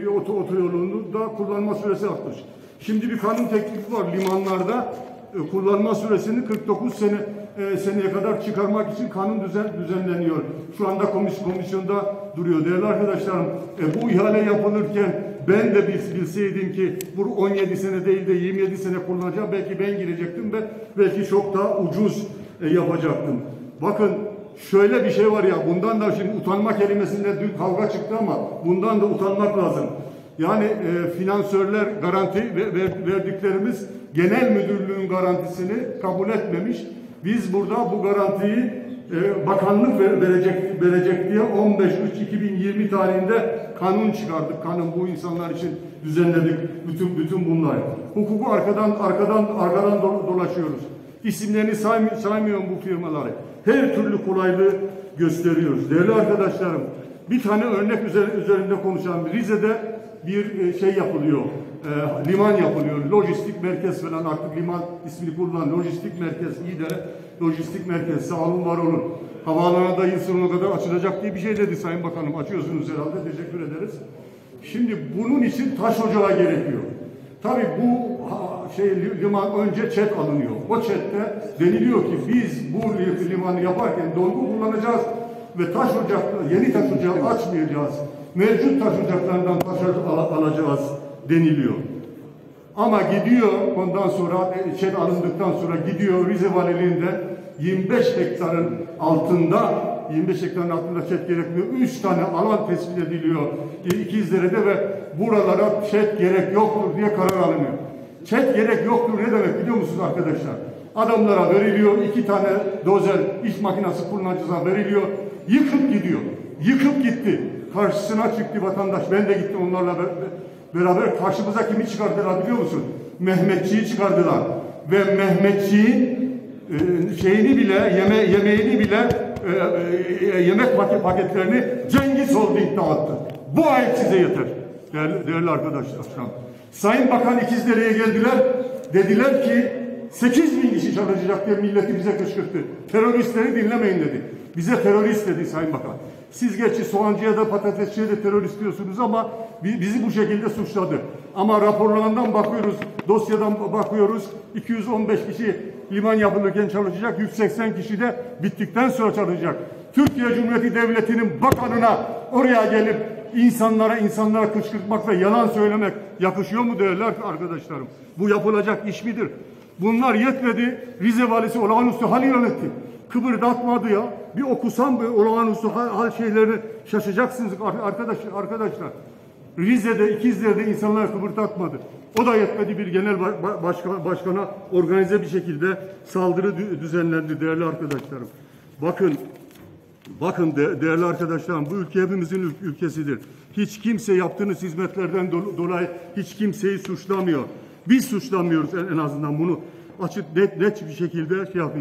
otoyolunu da kullanma süresi artmış. Şimdi bir kanun teklifi var limanlarda e, kullanma süresini kırk dokuz sene e, seneye kadar çıkarmak için kanun düzen, düzenleniyor. Şu anda komis, komisyonda duruyor. Değerli arkadaşlarım, e, bu ihale yapılırken ben de bilseydim ki bu on yedi sene değil de yirmi yedi sene kullanacağım, belki ben girecektim ve belki çok daha ucuz e, yapacaktım. Bakın şöyle bir şey var ya, bundan da şimdi utanma kelimesinde dün kavga çıktı ama bundan da utanmak lazım. Yani e, finansörler garanti ve, ve verdiklerimiz genel müdürlüğün garantisini kabul etmemiş. Biz burada bu garantiyi e, bakanlık ver, verecek verecek diye on beş Eylül iki bin yirmi tarihinde kanun çıkardık. Kanun bu insanlar için düzenledik bütün bütün bunlar. Hukuku arkadan arkadan arkadan dolaşıyoruz. İsimlerini saymı, saymıyorum bu firmaları. Her türlü kolaylığı gösteriyoruz. Değerli arkadaşlarım, bir tane örnek üzerinde konuşalım. Rize'de bir şey yapılıyor, e, liman yapılıyor, lojistik merkez falan, artık liman ismini kullanılan lojistik merkez, iyi de lojistik merkez, sağ olun var olun. Havaalanı da yıl sonuna kadar açılacak diye bir şey dedi Sayın Bakanım, açıyorsunuz herhalde, teşekkür ederiz. Şimdi bunun için taş ocağı gerekiyor. Tabii bu şey liman önce çet alınıyor. O çette deniliyor ki biz bu limanı yaparken dolgu kullanacağız ve taş ocakları, yeni taş ocağı açmayacağız. Mevcut taş ocaklarından taş alacağız deniliyor. Ama gidiyor ondan sonra çet alındıktan sonra gidiyor Rize Valiliğinde yirmi beş hektarın altında yirmi beş hektarın altında çet gerekmiyor. üç tane alan tespit ediliyor İkizdere'de ve buralara çet gerek yoktur diye karar alınıyor. Çet gerek yoktur ne demek biliyor musunuz arkadaşlar? Adamlara veriliyor, iki tane dozer iş makinesi kullanıcısına veriliyor, yıkıp gidiyor. Yıkıp gitti. Karşısına çıktı vatandaş. Ben de gittim onlarla beraber. Karşımıza kimi çıkardılar biliyor musun? Mehmetçiyi çıkardılar. Ve Mehmetçiğin e, şeyini bile, yeme, yemeğini bile e, e, yemek paket, paketlerini Cengiz Holding dağıttı. Bu ayet size yeter. Değerli, değerli arkadaşlar. Sayın Bakan İkizdere'ye geldiler. Dediler ki sekiz bin kişi çalışacak diye milleti bize kışkırttı. Teröristleri dinlemeyin dedi. Bize terörist dedi Sayın Bakan. Siz gerçi soğancıya da patatesçiye de terörist diyorsunuz ama bizi bu şekilde suçladı. Ama raporlarından bakıyoruz, dosyadan bakıyoruz. iki yüz on beş kişi liman yapılırken çalışacak, yüz seksen kişi de bittikten sonra çalışacak. Türkiye Cumhuriyeti Devleti'nin bakanına oraya gelip insanlara insanlara kışkırtmak ve yalan söylemek yakışıyor mu değerli arkadaşlarım? Bu yapılacak iş midir? Bunlar yetmedi. Rize valisi olağanüstü hal yönetti. Kıpırdatmadı ya. Bir okusam bu olağanüstü hal şeylerini şaşacaksınız arkadaşlar. arkadaşlar. Rize'de, İkizdere'de insanlar kıpırdatmadı. O da yetmedi, bir genel başkan, başkana organize bir şekilde saldırı düzenlendi değerli arkadaşlarım. Bakın, bakın de, değerli arkadaşlarım, bu ülke hepimizin ülkesidir. Hiç kimse yaptığınız hizmetlerden dolayı hiç kimseyi suçlamıyor. Biz suçlamıyoruz en, en azından bunu açık net, net bir şekilde şey yapayım.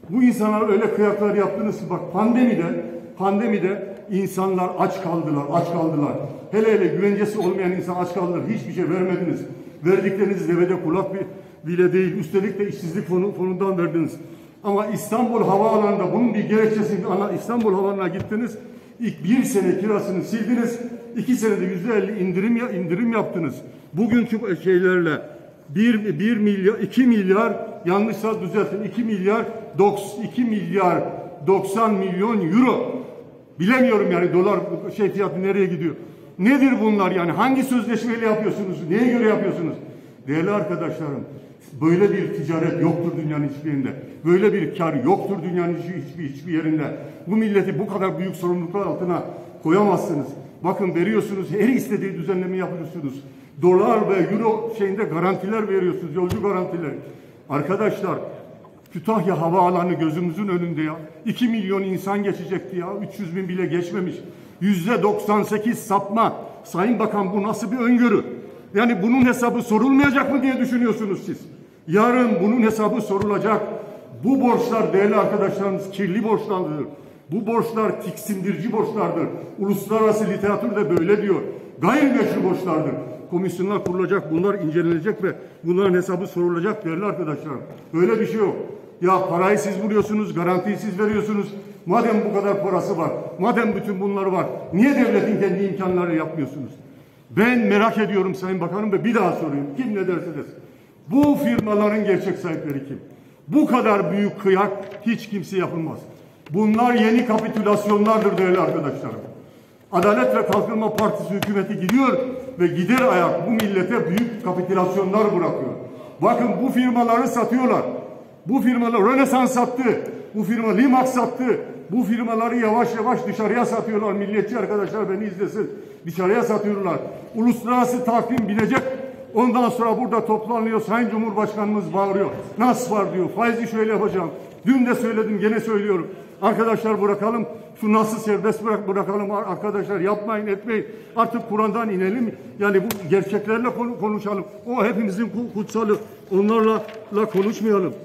Bu insanlar öyle kıyaklar yaptınız ki bak pandemide, pandemide insanlar aç kaldılar, aç kaldılar. Hele hele güvencesi olmayan insan aç kaldılar. Hiçbir şey vermediniz. Verdikleriniz devede kulak bile değil. Üstelik de işsizlik fonu, fonundan verdiniz. Ama İstanbul Havaalanı'nda bunun bir gerekçesi, İstanbul Havaalanı'na gittiniz. İlk bir sene kirasını sildiniz. iki senede yüzde elli indirim indirim yaptınız. Bugünkü şeylerle bir, bir milyar, iki milyar yanlışsa düzeltin. iki milyar iki milyar doksan milyon euro. Bilemiyorum yani dolar şey fiyatı nereye gidiyor? Nedir bunlar yani? Hangi sözleşmeyle yapıyorsunuz? Neye göre yapıyorsunuz? Değerli arkadaşlarım, böyle bir ticaret yoktur dünyanın hiçbir yerinde. Böyle bir kar yoktur dünyanın hiçbir, hiçbir yerinde. Bu milleti bu kadar büyük sorumluluklar altına koyamazsınız. Bakın veriyorsunuz, her istediği düzenleme yapıyorsunuz. Dolar ve euro şeyinde garantiler veriyorsunuz, yolcu garantileri. Arkadaşlar, Kütahya Havaalanı gözümüzün önünde ya. iki milyon insan geçecekti ya. üç yüz bin bile geçmemiş. yüzde doksan sekiz sapma. Sayın Bakan bu nasıl bir öngörü? Yani bunun hesabı sorulmayacak mı diye düşünüyorsunuz siz? Yarın bunun hesabı sorulacak. Bu borçlar değerli arkadaşlarımız kirli borçlardır. Bu borçlar tiksindirici borçlardır. Uluslararası literatür de böyle diyor. Gayrimeşru borçlardır. Komisyonlar kurulacak, bunlar incelenecek ve bunların hesabı sorulacak değerli arkadaşlarım. Böyle bir şey yok. Ya parayı siz buluyorsunuz, garantiyi siz veriyorsunuz. Madem bu kadar parası var, madem bütün bunlar var, niye devletin kendi imkanları yapmıyorsunuz? Ben merak ediyorum Sayın Bakanım ve bir daha sorayım. Kim ne derse desin. Bu firmaların gerçek sahipleri kim? Bu kadar büyük kıyak hiç kimse yapılmaz. Bunlar yeni kapitülasyonlardır değerli arkadaşlarım. Adalet ve Kalkınma Partisi hükümeti gidiyor ve gider ayak bu millete büyük kapitülasyonlar bırakıyor. Bakın bu firmaları satıyorlar. Bu firmalar Rönesans sattı. Bu firma Limax sattı. Bu firmaları yavaş yavaş dışarıya satıyorlar. Milliyetçi arkadaşlar beni izlesin. Dışarıya satıyorlar. Uluslararası takvim binecek. Ondan sonra burada toplanıyor. Sayın Cumhurbaşkanımız bağırıyor. Nasıl var diyor. Faizi şöyle yapacağım. Dün de söyledim, gene söylüyorum. Arkadaşlar bırakalım. Şu nasıl serbest bırak bırakalım arkadaşlar. Yapmayın, etmeyin. Artık Kur'an'dan inelim. Yani bu gerçeklerle konuşalım. O hepimizin kutsalı. Onlarla la konuşmayalım.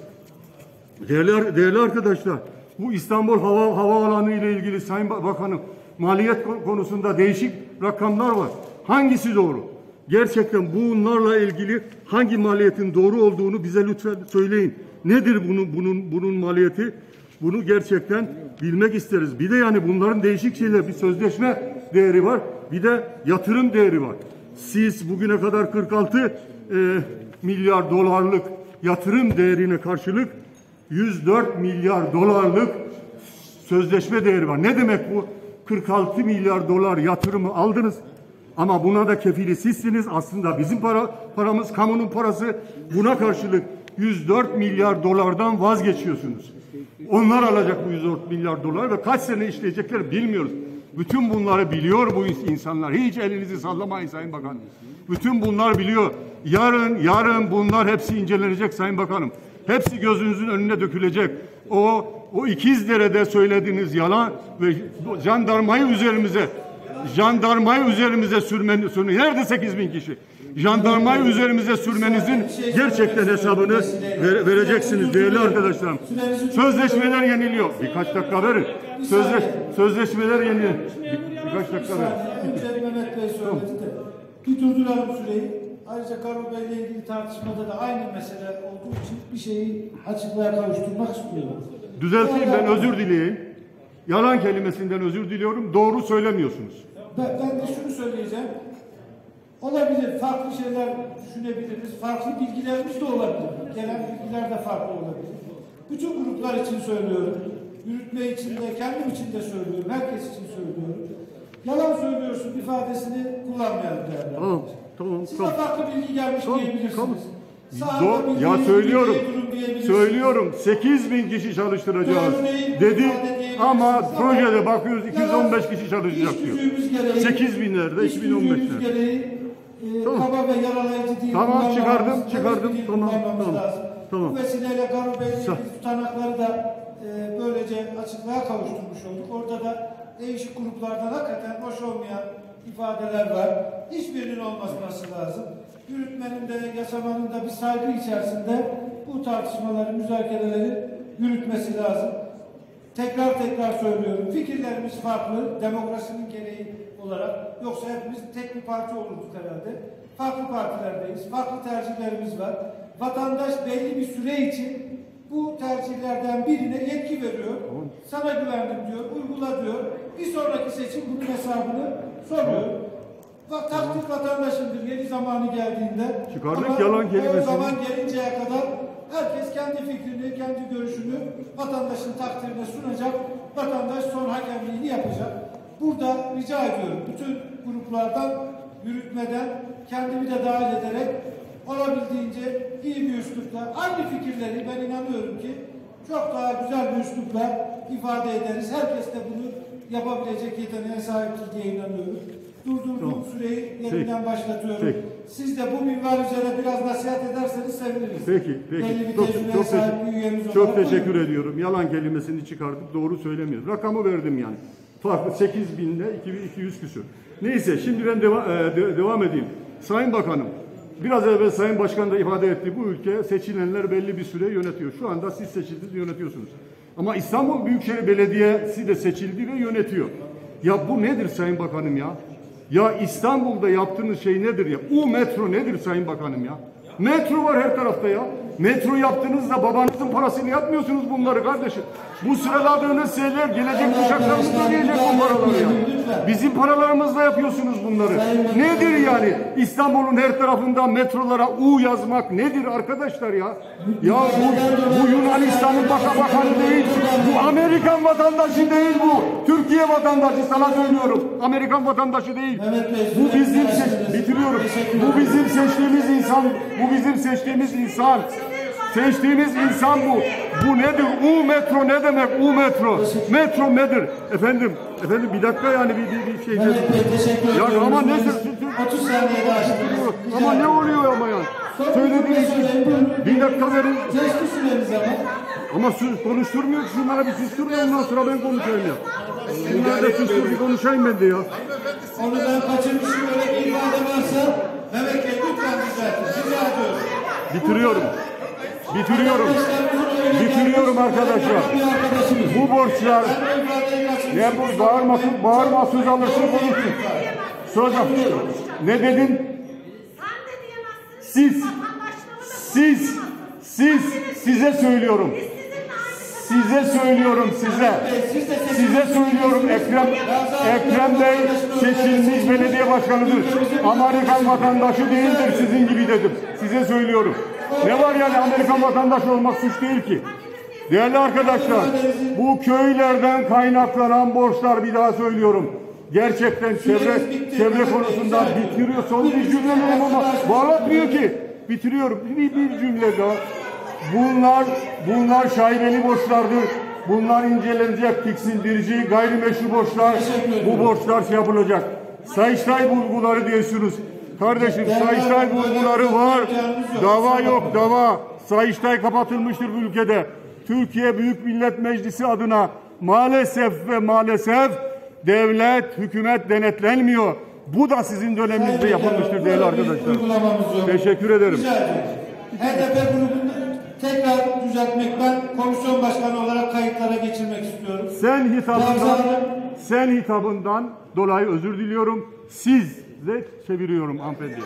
Değerli, değerli arkadaşlar, bu İstanbul Hava Havaalanı ile ilgili Sayın Bakanım, maliyet konusunda değişik rakamlar var. Hangisi doğru? Gerçekten bunlarla ilgili hangi maliyetin doğru olduğunu bize lütfen söyleyin. Nedir bunun bunun bunun maliyeti? Bunu gerçekten bilmek isteriz. Bir de yani bunların değişik şeyler, bir sözleşme değeri var, bir de yatırım değeri var. Siz bugüne kadar kırk altı e, milyar dolarlık yatırım değerine karşılık yüz dört milyar dolarlık sözleşme değeri var. Ne demek bu? kırk altı milyar dolar yatırımı aldınız ama buna da kefili sizsiniz. Aslında bizim para, paramız, kamunun parası. Buna karşılık yüz dört milyar dolardan vazgeçiyorsunuz. Onlar alacak bu yüz dört milyar dolar ve kaç sene işleyecekler bilmiyoruz. Bütün bunları biliyor bu insanlar. Hiç elinizi sallamayın Sayın Bakan. Bütün bunlar biliyor. Yarın, yarın bunlar hepsi incelenecek Sayın Bakanım. Hepsi gözünüzün önüne dökülecek. O o İkizdere'de söylediğiniz yalan ve jandarmayı üzerimize jandarmayı üzerimize sürmeniz, nerede sekiz bin kişi? Jandarmayı üzerimize sürmenizin gerçekten hesabını ver, vereceksiniz değerli arkadaşlarım. Sözleşmeler yeniliyor. Birkaç dakika verin. Sözleş, sözleşmeler yeniliyor. Bir, birkaç dakika verin. Önce Mehmet Bey söyledi de bir durduralım süreyi. Ayrıca Karo Bey ile ilgili tartışmada da aynı mesele olduğu için bir şeyi açıklığa kavuşturmak istiyorum. Düzelteyim, ben özür dileyeyim. Yalan kelimesinden özür diliyorum. Doğru söylemiyorsunuz. Ben, ben de şunu söyleyeceğim. Olabilir, farklı şeyler düşünebiliriz. Farklı bilgilerimiz de olabilir. Gelen bilgiler de farklı olabilir. Bütün gruplar için söylüyorum. Yürütme için de, kendim için de söylüyorum. Herkes için söylüyorum. Yalan söylüyorsun ifadesini kullanmayalım derler. Tamam, tamam. Size tamam. farklı bilgi gelmiş Tamam, diyebilirsiniz. tamam. Sağda Do bilgi, ya söylüyorum, bilgi söylüyorum. sekiz bin kişi çalıştıracağız dedi ama projede bakıyoruz iki yüz on beş kişi çalışacak diyor. sekiz binlerde, iki bin on beşlerde. E, Tamam. kaba ve yaralayıcı değil. Tamam, çıkardım, çıkardım. Tamam, tamam. Lazım. Tamam. Bu vesileyle Karo Bey'in tutanakları da e, böylece açıklığa kavuşturmuş olduk. Orada da değişik gruplardan hakikaten hoş olmayan ifadeler var. Hiçbirinin olmaması lazım. Yürütmenin de yasamanın da bir saygı içerisinde bu tartışmaları, müzakereleri yürütmesi lazım. Tekrar tekrar söylüyorum. Fikirlerimiz farklı. Demokrasinin gereği olarak. Yoksa hepimiz tek bir parti olurduk herhalde. Farklı partilerdeyiz. Farklı tercihlerimiz var. Vatandaş belli bir süre için bu tercihlerden birine yetki veriyor. Sana güvendim diyor. Uygula diyor. Bir sonraki seçim bunun hesabını soruyor. Va takdir vatandaşındır yeni zamanı geldiğinde. Çıkardık Ama yalan o kelimesini. zaman gelinceye kadar herkes kendi fikrini, kendi görüşünü vatandaşın takdirine sunacak. Vatandaş son hakemliğini yapacak. Burada rica ediyorum bütün gruplardan, yürütmeden kendimi de dahil ederek olabildiğince iyi bir üslupla aynı fikirleri ben inanıyorum ki çok daha güzel bir üslupla ifade ederiz. Herkes de bunu yapabilecek yeteneğe sahiptir diye inanıyorum. Durdurduğum Tamam. süreyi yeniden başlatıyorum. Peki. Siz de bu minval üzere biraz nasihat ederseniz seviniriz. Peki, Belli peki. bir Çok, tecrübeye çok, sahip bir teşekkür, üyemiz çok olarak teşekkür buyurun. ediyorum. Yalan kelimesini çıkardık, doğru söylemiyoruz. Rakamı verdim yani. Farklı sekiz binle iki yüz küsür. Neyse, şimdi ben deva, e, de, devam edeyim. Sayın Bakanım, biraz evvel Sayın Başkan da ifade etti. Bu ülke seçilenler belli bir süre yönetiyor. Şu anda siz seçildiniz, yönetiyorsunuz. Ama İstanbul Büyükşehir Belediyesi de seçildi ve yönetiyor. Ya bu nedir Sayın Bakanım ya? Ya İstanbul'da yaptığınız şey nedir ya? O metro nedir Sayın Bakanım ya? Metro var her tarafta ya. Metro yaptığınızda babanızın parasıyla yapmıyorsunuz bunları kardeşim. Bu sıraladığınız şeyler gelecek kuşaklarımız ödeyecek bu paraları ya. Bizim paralarımızla yapıyorsunuz bunları. Nedir yani? İstanbul'un her tarafında metrolara U yazmak nedir arkadaşlar ya? Ya bu, bu Yunanistan'ın baka bakanı değil. Bu Amerikan vatandaşı değil bu. Türkiye vatandaşı sana söylüyorum. Amerikan vatandaşı değil. Bu bizim seç- bitiriyorum. Bu bizim seçtiğimiz insan. Bu bizim seçtiğimiz insan. Seçtiğimiz insan bu. Bu nedir? U metro ne demek? U metro. Metro nedir? Efendim, efendim bir dakika yani bir, bir, bir şey. Mehmet Bey teşekkür ediyorum. Ya ama ne otuz saniyede açtınız. ama ne oluyor ama ya? Söylediğiniz bir dakika verin. Geçti süreniz ama. Ama sus, konuşturmuyor ki şunlara bir susturun ondan sonra ben konuşayım ya. Bunlar da sustur bir konuşayım ben de ya. Onu ben kaçırmışım öyle bir ifade varsa Mehmet Bey lütfen düzeltin. Rica ediyorum. Bitiriyorum. Bitiriyorum. Bitiriyorum arkadaşlar. Bu borçlar ne bu bağırma, bağırma söz alırsın konuşsun. Söz al. Ne dedin? Siz, siz, siz, size söylüyorum. Size söylüyorum size. Size söylüyorum Ekrem Ekrem Bey seçilmiş belediye başkanıdır. Amerikan vatandaşı değildir sizin gibi dedim. Size söylüyorum. Ne var yani Amerikan vatandaşı olmak suç değil ki. Değerli arkadaşlar, bu köylerden kaynaklanan borçlar bir daha söylüyorum. Gerçekten çevre çevre konusunda bitiriyor. Son bir cümlelerim ama bağlatmıyor ki. Bitiriyorum. Bir, bir cümle daha. Bunlar bunlar şaibeli borçlardır. Bunlar incelenecek, tiksindirici, gayrimeşru borçlar. Bu borçlar şey yapılacak. Sayıştay bulguları diyorsunuz. Kardeşim Sayıştay bulguları var. Dava yok dava. Sayıştay kapatılmıştır bu ülkede. Türkiye Büyük Millet Meclisi adına maalesef ve maalesef devlet, hükümet denetlenmiyor. Bu da sizin döneminizde yapılmıştır değerli arkadaşlar. Teşekkür ederim. H D P grubunu tekrar düzeltmek ben komisyon başkanı olarak kayıtlara geçirmek istiyorum. Sen hitabından, sen hitabından dolayı özür diliyorum. Sizle çeviriyorum hanımefendi.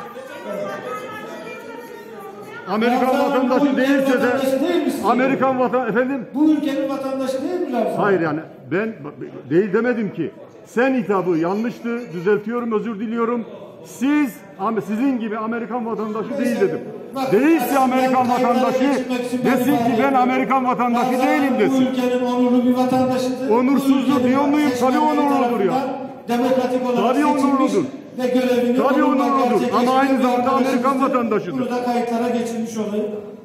Amerikan vatandaşı değilse de Amerikan vatan efendim bu ülkenin vatandaşı değil mi Ramazan? hayır yani ben değil demedim ki. Sen hitabı yanlıştı. Düzeltiyorum, özür diliyorum. Siz sizin gibi Amerikan vatandaşı değil dedim. Değilse Amerikan vatandaşı desin ki ben Amerikan vatandaşı değilim desin. Bu ülkenin onurlu bir vatandaşıdır. Onursuzdur diyor muyum? Tabii onurludur ya. Demokratik olarak Tabii onurludur. ve görevini Tabii onurla onurludur. Ama aynı gerçekleştirdiği zamanda Amerikan arkadaşımızdır. vatandaşıdır. Bunu da kayıtlara geçirmiş olayım.